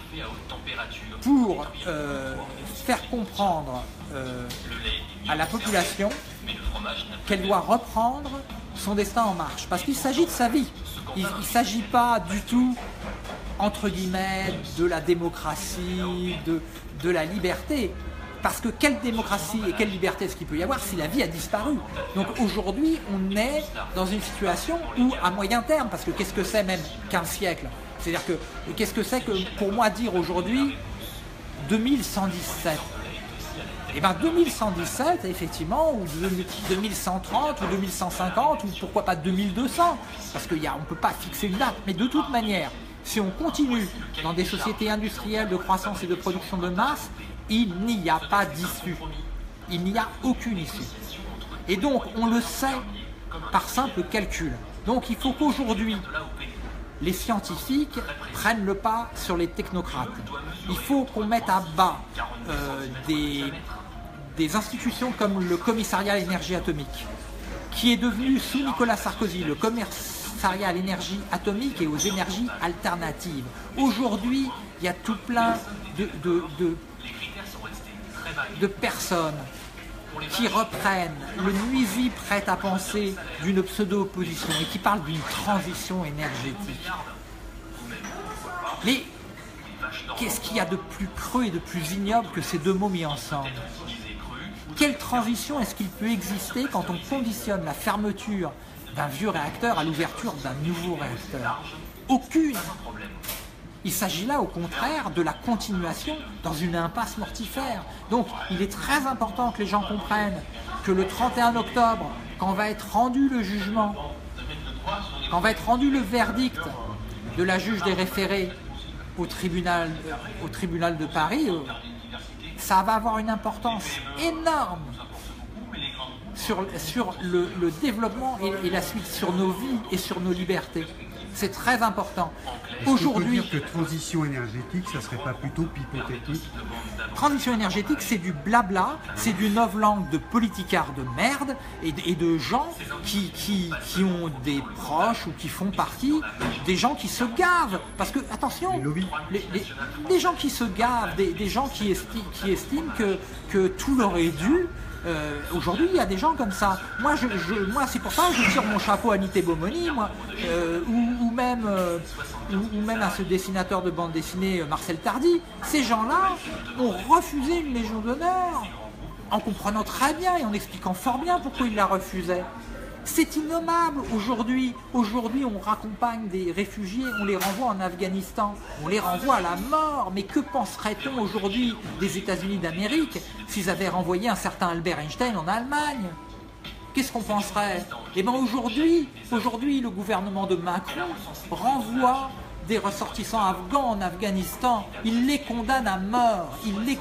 B: pour faire comprendre à la population qu'elle doit reprendre son destin en marche. Parce qu'il s'agit de sa vie. Il ne s'agit pas du tout, entre guillemets, de la démocratie, de la liberté. Parce que quelle démocratie et quelle liberté est-ce qu'il peut y avoir si la vie a disparu? Donc aujourd'hui, on est dans une situation où, à moyen terme, parce que qu'est-ce que c'est même qu'un siècle? C'est-à-dire que, qu'est-ce que c'est que, pour moi, dire aujourd'hui 2117? Eh bien 2117, effectivement, ou 2130, ou 2150, ou pourquoi pas 2200, parce qu'on ne peut pas fixer une date, mais de toute manière, si on continue dans des sociétés industrielles de croissance et de production de masse, il n'y a pas d'issue. Il n'y a aucune issue. Et donc, on le sait par simple calcul. Donc, il faut qu'aujourd'hui, les scientifiques prennent le pas sur les technocrates. Il faut qu'on mette à bas des institutions comme le commissariat à l'énergie atomique, qui est devenu, sous Nicolas Sarkozy, le commissariat à l'énergie atomique et aux énergies alternatives. Aujourd'hui, il y a tout plein de personnes qui reprennent le nuisible prêt-à-penser d'une pseudo-opposition et qui parlent d'une transition énergétique. Mais qu'est-ce qu'il y a de plus creux et de plus ignoble que ces deux mots mis ensemble? Quelle transition est-ce qu'il peut exister quand on conditionne la fermeture d'un vieux réacteur à l'ouverture d'un nouveau réacteur? Aucune! Il s'agit là, au contraire, de la continuation dans une impasse mortifère. Donc, il est très important que les gens comprennent que le 31 octobre, quand va être rendu le jugement, quand va être rendu le verdict de la juge des référés au tribunal de Paris, ça va avoir une importance énorme sur le développement et la suite, sur nos vies et sur nos libertés. C'est très important.
C: Aujourd'hui, dire que transition énergétique, ça serait pas plutôt pipotechnique?
B: Transition énergétique, c'est du blabla, c'est du novlangue de politicards de merde et de gens qui ont des proches ou qui font partie des gens qui se gavent. Parce que, attention, des gens qui se gavent, des gens qui estiment que tout leur est dû. Aujourd'hui, il y a des gens comme ça. Moi, c'est pour ça que je tire mon chapeau à Nité Bomoni, ou même à ce dessinateur de bande dessinée Marcel Tardy. Ces gens-là ont refusé une Légion d'honneur en comprenant très bien et en expliquant fort bien pourquoi ils la refusaient. C'est innommable aujourd'hui. Aujourd'hui, on raccompagne des réfugiés, on les renvoie en Afghanistan, on les renvoie à la mort. Mais que penserait-on aujourd'hui des États-Unis d'Amérique s'ils avaient renvoyé un certain Albert Einstein en Allemagne? Qu'est-ce qu'on penserait? Eh bien aujourd'hui, le gouvernement de Macron renvoie des ressortissants afghans en Afghanistan. Il les condamne à mort.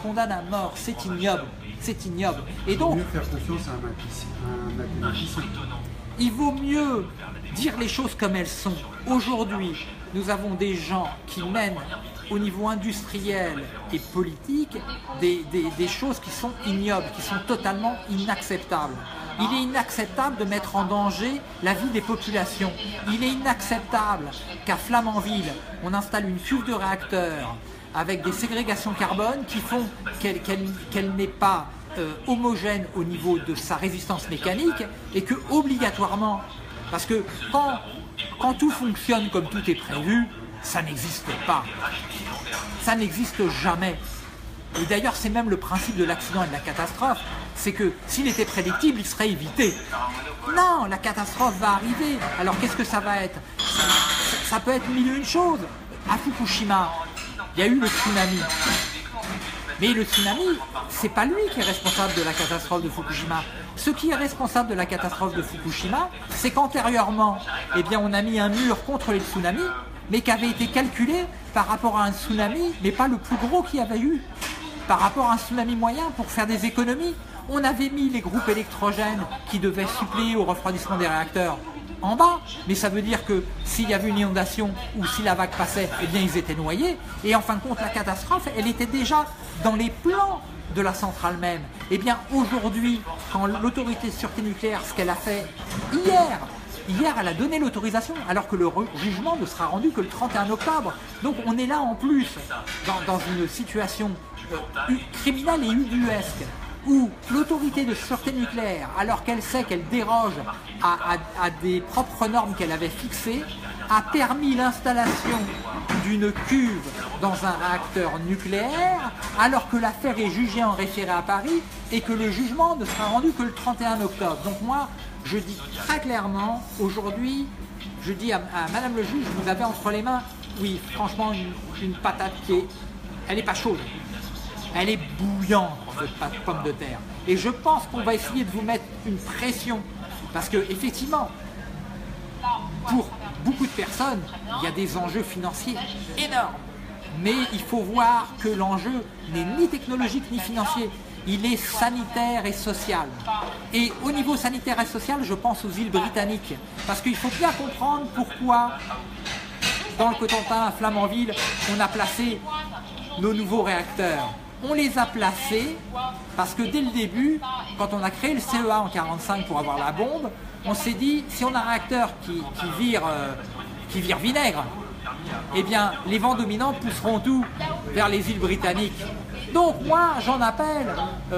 B: C'est ignoble. C'est ignoble. Et donc,
C: il vaut mieux faire confiance à un mathématicien.
B: Il vaut mieux dire les choses comme elles sont. Aujourd'hui, nous avons des gens qui mènent au niveau industriel et politique des choses qui sont ignobles, qui sont totalement inacceptables. Il est inacceptable de mettre en danger la vie des populations. Il est inacceptable qu'à Flamanville, on installe une cuve de réacteurs avec des ségrégations carbone qui font qu'elle n'est pas homogène au niveau de sa résistance mécanique et que obligatoirement, parce que quand tout fonctionne comme tout est prévu, ça n'existe pas. Ça n'existe jamais. Et d'ailleurs, c'est même le principe de l'accident et de la catastrophe, c'est que s'il était prédictible, il serait évité. Non, la catastrophe va arriver. Alors qu'est-ce que ça va être? Ça peut être mille et une choses. À Fukushima, il y a eu le tsunami. Mais le tsunami, c'est pas lui qui est responsable de la catastrophe de Fukushima. Ce qui est responsable de la catastrophe de Fukushima, c'est qu'antérieurement, eh bien, on a mis un mur contre les tsunamis, mais qui avait été calculé par rapport à un tsunami, mais pas le plus gros qu'il y avait eu. Par rapport à un tsunami moyen, pour faire des économies, on avait mis les groupes électrogènes qui devaient suppléer au refroidissement des réacteurs en bas, mais ça veut dire que s'il y avait une inondation ou si la vague passait, eh bien ils étaient noyés, et en fin de compte la catastrophe, elle était déjà dans les plans de la centrale même. Eh bien aujourd'hui, quand l'autorité de sûreté nucléaire, ce qu'elle a fait hier elle a donné l'autorisation, alors que le jugement ne sera rendu que le 31 octobre. Donc on est là en plus, dans une situation criminelle et ubuesque, où l'autorité de sûreté nucléaire, alors qu'elle sait qu'elle déroge à des propres normes qu'elle avait fixées, a permis l'installation d'une cuve dans un réacteur nucléaire, alors que l'affaire est jugée en référé à Paris et que le jugement ne sera rendu que le 31 octobre. Donc moi, je dis très clairement, aujourd'hui, je dis à Madame le juge, vous avez entre les mains, oui, franchement, une patate elle n'est pas chaude. Elle est bouillante, cette pomme de terre. Et je pense qu'on va essayer de vous mettre une pression. Parce que, effectivement, pour beaucoup de personnes, il y a des enjeux financiers énormes. Mais il faut voir que l'enjeu n'est ni technologique ni financier. Il est sanitaire et social. Et au niveau sanitaire et social, je pense aux îles britanniques. Parce qu'il faut bien comprendre pourquoi, dans le Cotentin, à Flamanville, on a placé nos nouveaux réacteurs. On les a placés parce que dès le début, quand on a créé le CEA en 1945 pour avoir la bombe, on s'est dit, si on a un réacteur qui vire vinaigre, eh bien les vents dominants pousseront tout vers les îles britanniques. Donc moi, j'en appelle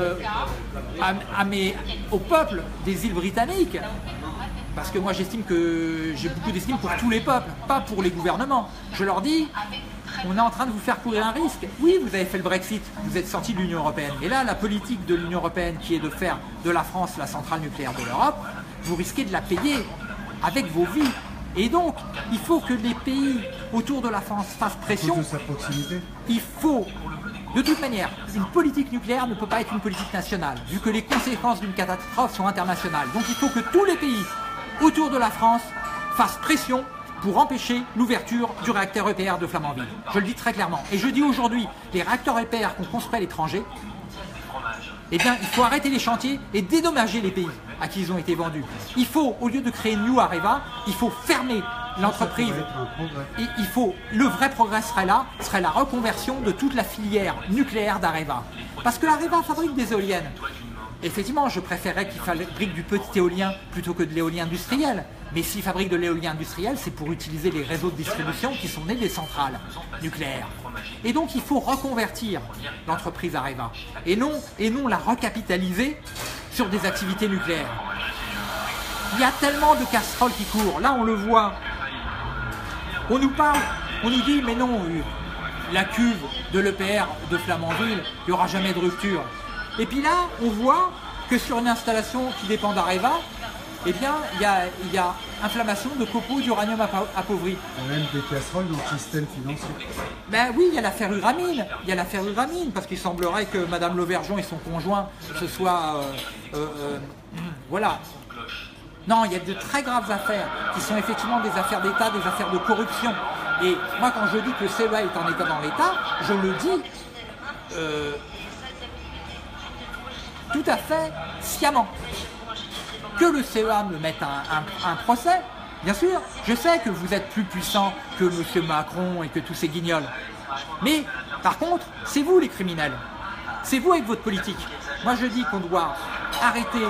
B: au peuple des îles britanniques, parce que moi j'estime que j'ai beaucoup d'estime pour tous les peuples, pas pour les gouvernements. Je leur dis, on est en train de vous faire courir un risque. Oui, vous avez fait le Brexit, vous êtes sorti de l'Union européenne. Et là, la politique de l'Union européenne, qui est de faire de la France la centrale nucléaire de l'Europe, vous risquez de la payer avec vos vies. Et donc, il faut que les pays autour de la France fassent pression.
C: De sa proximité.
B: Il faut, de toute manière, une politique nucléaire ne peut pas être une politique nationale, vu que les conséquences d'une catastrophe sont internationales. Donc il faut que tous les pays autour de la France fassent pression pour empêcher l'ouverture du réacteur EPR de Flamanville. Je le dis très clairement. Et je dis aujourd'hui, les réacteurs EPR qu'on construit à l'étranger, eh bien, il faut arrêter les chantiers et dédommager les pays à qui ils ont été vendus. Il faut, au lieu de créer New Areva, il faut fermer l'entreprise,
C: Ça pourrait être un progrès.
B: il faut, le vrai progrès serait là, serait la reconversion de toute la filière nucléaire d'Areva. Parce que Areva fabrique des éoliennes. Effectivement, je préférerais qu'il fabrique du petit éolien plutôt que de l'éolien industriel. Mais s'il fabrique de l'éolien industriel, c'est pour utiliser les réseaux de distribution qui sont nés des centrales nucléaires. Et donc, il faut reconvertir l'entreprise Areva et non la recapitaliser sur des activités nucléaires. Il y a tellement de casseroles qui courent. Là, on le voit. On nous parle, on nous dit, mais non, la cuve de l'EPR de Flamanville, il n'y aura jamais de rupture. Et puis là, on voit que sur une installation qui dépend d'Areva, eh bien, il y a inflammation de copeaux d'uranium appauvri.
C: Il y a même des casseroles dans le système financier.
B: Ben oui, il y a la ferruramine. Il y a la ferruramine, parce qu'il semblerait que Madame Lauvergeon et son conjoint se soient... voilà. Non, il y a de très graves affaires qui sont effectivement des affaires d'État, des affaires de corruption. Et moi, quand je dis que le CEA est en état dans l'État, je le dis tout à fait sciemment. Que le CEA me mette un procès, bien sûr, je sais que vous êtes plus puissant que M. Macron et que tous ces guignols. Mais, par contre, c'est vous les criminels. C'est vous avec votre politique. Moi, je dis qu'on doit arrêter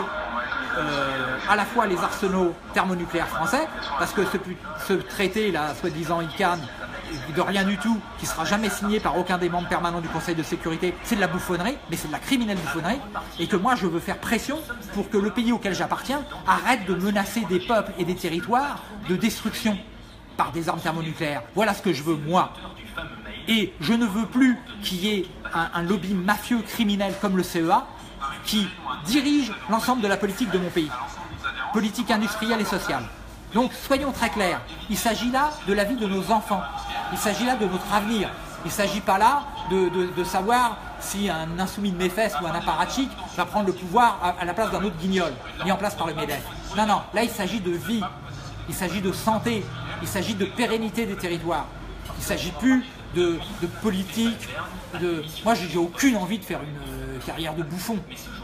B: à la fois les arsenaux thermonucléaires français, parce que ce traité, là, soi-disant ICAN, de rien du tout, qui ne sera jamais signé par aucun des membres permanents du Conseil de sécurité, c'est de la bouffonnerie, mais c'est de la criminelle bouffonnerie, et que moi je veux faire pression pour que le pays auquel j'appartiens arrête de menacer des peuples et des territoires de destruction par des armes thermonucléaires. Voilà ce que je veux, moi. Et je ne veux plus qu'il y ait un lobby mafieux criminel comme le CEA qui dirige l'ensemble de la politique de mon pays, politique industrielle et sociale. Donc soyons très clairs, il s'agit là de la vie de nos enfants, il s'agit là de notre avenir, il ne s'agit pas là de savoir si un insoumis de mes fesses ou un apparatchik va prendre le pouvoir à la place d'un autre guignol, mis en place par le MEDEF. Non, non, là il s'agit de vie, il s'agit de santé, il s'agit de pérennité des territoires, il ne s'agit plus de politique, Moi j'ai aucune envie de faire une carrière de bouffon.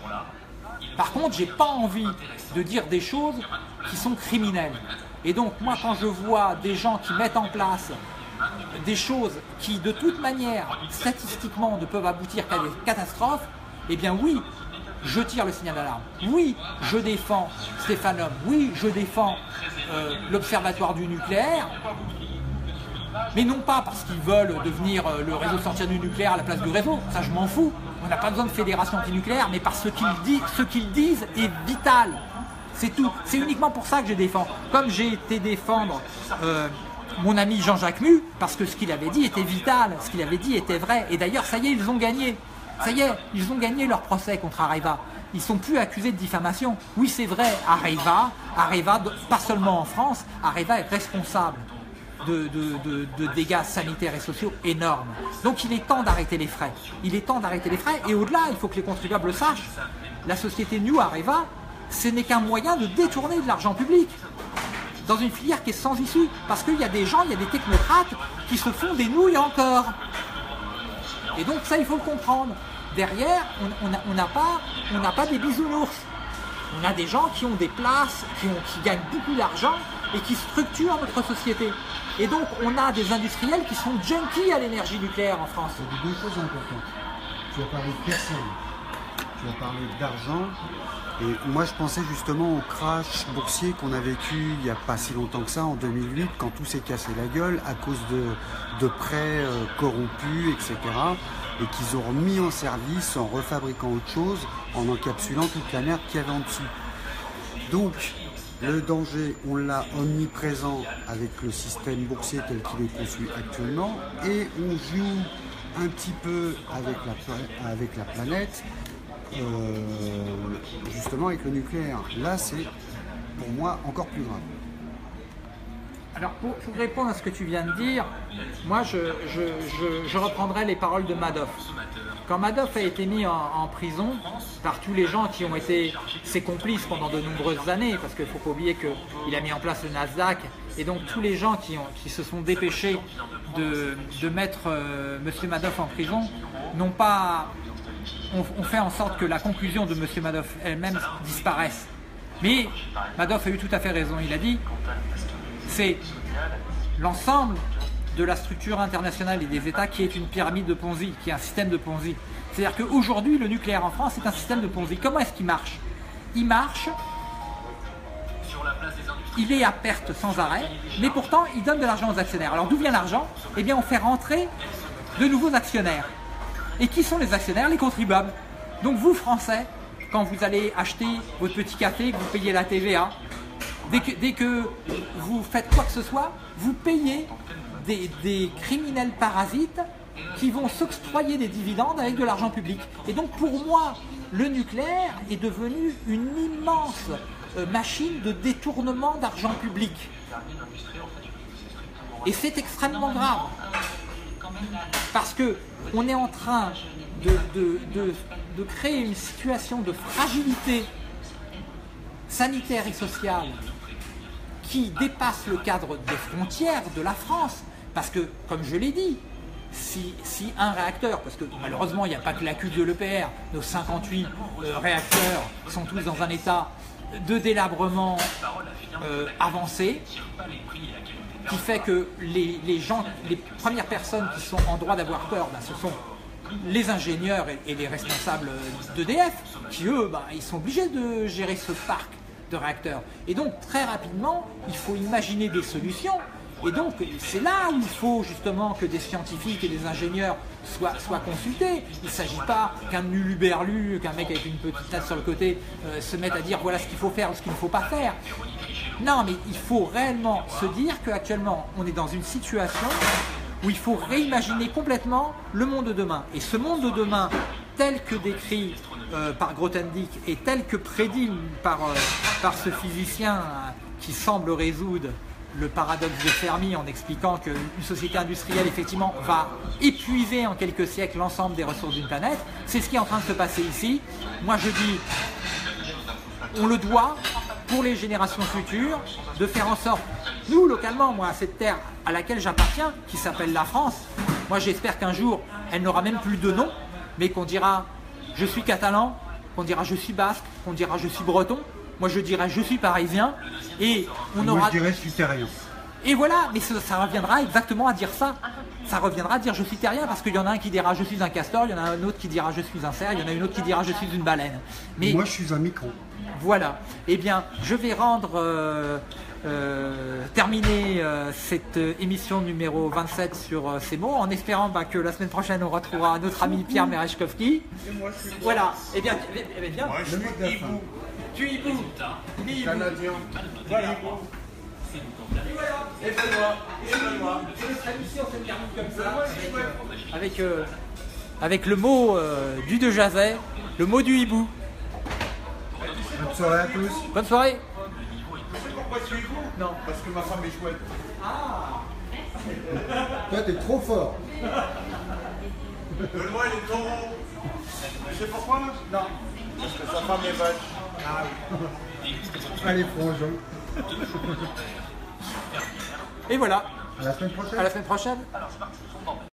B: Par contre, j'ai pas envie de dire des choses qui sont criminelles. Et donc, moi, quand je vois des gens qui mettent en place des choses qui, de toute manière, statistiquement, ne peuvent aboutir qu'à des catastrophes, eh bien oui, je tire le signal d'alarme. Oui, je défends Stéphanum. Oui, je défends l'Observatoire du nucléaire. Mais non pas parce qu'ils veulent devenir le réseau sortir du nucléaire à la place du réseau, ça je m'en fous. On n'a pas besoin de fédération antinucléaire, mais parce que ce qu'ils disent est vital. C'est tout. C'est uniquement pour ça que je défends. Comme j'ai été défendre mon ami Jean-Jacques Mu, parce que ce qu'il avait dit était vital, ce qu'il avait dit était vrai. Et d'ailleurs, ça y est, ils ont gagné. Ça y est, ils ont gagné leur procès contre Areva. Ils ne sont plus accusés de diffamation. Oui, c'est vrai, Areva, pas seulement en France, Areva est responsable de dégâts sanitaires et sociaux énormes. Donc il est temps d'arrêter les frais. Il est temps d'arrêter les frais et au-delà, il faut que les contribuables le sachent. La société New Areva, ce n'est qu'un moyen de détourner de l'argent public dans une filière qui est sans issue. Parce qu'il y a des gens, il y a des technocrates qui se font des nouilles encore. Et donc ça, il faut le comprendre. Derrière, on n'a pas des bisounours. On a des gens qui ont des places, qui gagnent beaucoup d'argent et qui structurent notre société. Et donc, on a des industriels qui sont junkies à l'énergie nucléaire en France.
C: Il y a deux choses importantes. Tu as parlé de personnes, tu as parlé d'argent.
A: Et moi, je pensais justement au crash boursier qu'on a vécu il n'y a pas si longtemps que ça, en 2008, quand tout s'est cassé la gueule à cause de prêts corrompus, etc. Et qu'ils ont remis en service en refabriquant autre chose, en encapsulant toute la merde qu'il y avait en dessous. Donc, le danger, on l'a omniprésent avec le système boursier tel qu'il est conçu actuellement, et on joue un petit peu avec la planète, justement avec le nucléaire. Là, c'est pour moi encore plus grave.
B: Alors, pour répondre à ce que tu viens de dire, moi, je reprendrai les paroles de Madoff. Quand Madoff a été mis en prison par tous les gens qui ont été ses complices pendant de nombreuses années, parce qu'il ne faut pas oublier qu'il a mis en place le Nasdaq, et donc tous les gens qui se sont dépêchés de mettre M. Madoff en prison ont fait en sorte que la conclusion de M. Madoff elle-même disparaisse. Mais Madoff a eu tout à fait raison, il a dit c'est l'ensemble de la structure internationale et des États qui est une pyramide de Ponzi, qui est un système de Ponzi. C'est-à-dire qu'aujourd'hui, le nucléaire en France est un système de Ponzi. Comment est-ce qu'il marche? Il marche, il est à perte sans arrêt, mais pourtant, il donne de l'argent aux actionnaires. Alors d'où vient l'argent? Eh bien, on fait rentrer de nouveaux actionnaires. Et qui sont les actionnaires? Les contribuables. Donc vous, Français, quand vous allez acheter votre petit café, que vous payez la TVA, dès que vous faites quoi que ce soit, vous payez des criminels parasites qui vont s'octroyer des dividendes avec de l'argent public. Et donc pour moi, le nucléaire est devenu une immense machine de détournement d'argent public. Et c'est extrêmement grave. Parce qu'on est en train de créer une situation de fragilité sanitaire et sociale qui dépasse le cadre des frontières de la France. Parce que, comme je l'ai dit, si un réacteur, parce que malheureusement il n'y a pas que la cuve de l'EPR, nos 58 réacteurs sont tous dans un état de délabrement avancé, qui fait que les premières personnes qui sont en droit d'avoir peur, ce sont les ingénieurs et les responsables d'EDF, qui eux, ils sont obligés de gérer ce parc de réacteurs. Et donc très rapidement, il faut imaginer des solutions. Et donc c'est là où il faut justement que des scientifiques et des ingénieurs soient consultés. Il ne s'agit pas qu'un uluberlu, qu'un mec avec une petite tête sur le côté se mette à dire voilà ce qu'il faut faire ou ce qu'il ne faut pas faire. Non, mais il faut réellement se dire qu'actuellement on est dans une situation où il faut réimaginer complètement le monde de demain. Et ce monde de demain, tel que décrit par Grothendieck et tel que prédit par ce physicien qui semble résoudre le paradoxe de Fermi en expliquant qu'une société industrielle effectivement va épuiser en quelques siècles l'ensemble des ressources d'une planète, c'est ce qui est en train de se passer ici. Moi je dis, on le doit pour les générations futures de faire en sorte, nous localement, moi cette terre à laquelle j'appartiens, qui s'appelle la France, moi j'espère qu'un jour elle n'aura même plus de nom, mais qu'on dira je suis catalan, qu'on dira je suis basque, qu'on dira je suis breton. Moi je dirais je suis parisien et on aura...
C: Moi je dirais je suis terrien.
B: Et voilà, mais ça reviendra exactement à dire ça. Ça reviendra à dire je suis terrien parce qu'il y en a un qui dira je suis un castor, il y en a un autre qui dira je suis un cerf, il y en a une autre qui dira je suis une baleine. Mais
C: moi je suis un micron.
B: Voilà. Eh bien, je vais terminer cette émission numéro 27 sur ces mots en espérant que la semaine prochaine on retrouvera notre ami Pierre Merechkovski. Voilà. Eh bien, viens.
C: Moi je suis hibou.
B: Tu hibou.
C: Canadien.
B: Voilà. Et Benoît. Notre émission se termine comme ça avec le mot du de Jazet, le mot du hibou.
C: Bonne soirée à tous.
B: Bonne soirée.
D: Tu sais pourquoi tu es hibou?
B: Non.
D: Parce que ma femme est chouette.
B: Ah.
C: Toi t'es trop fort.
D: Benoît il est taureau. Tu sais pourquoi?
B: Non.
D: Parce que sa femme est vache.
B: Ah oui.
C: Allez frangin.
B: Et voilà.
C: À la semaine prochaine.
B: À la semaine prochaine.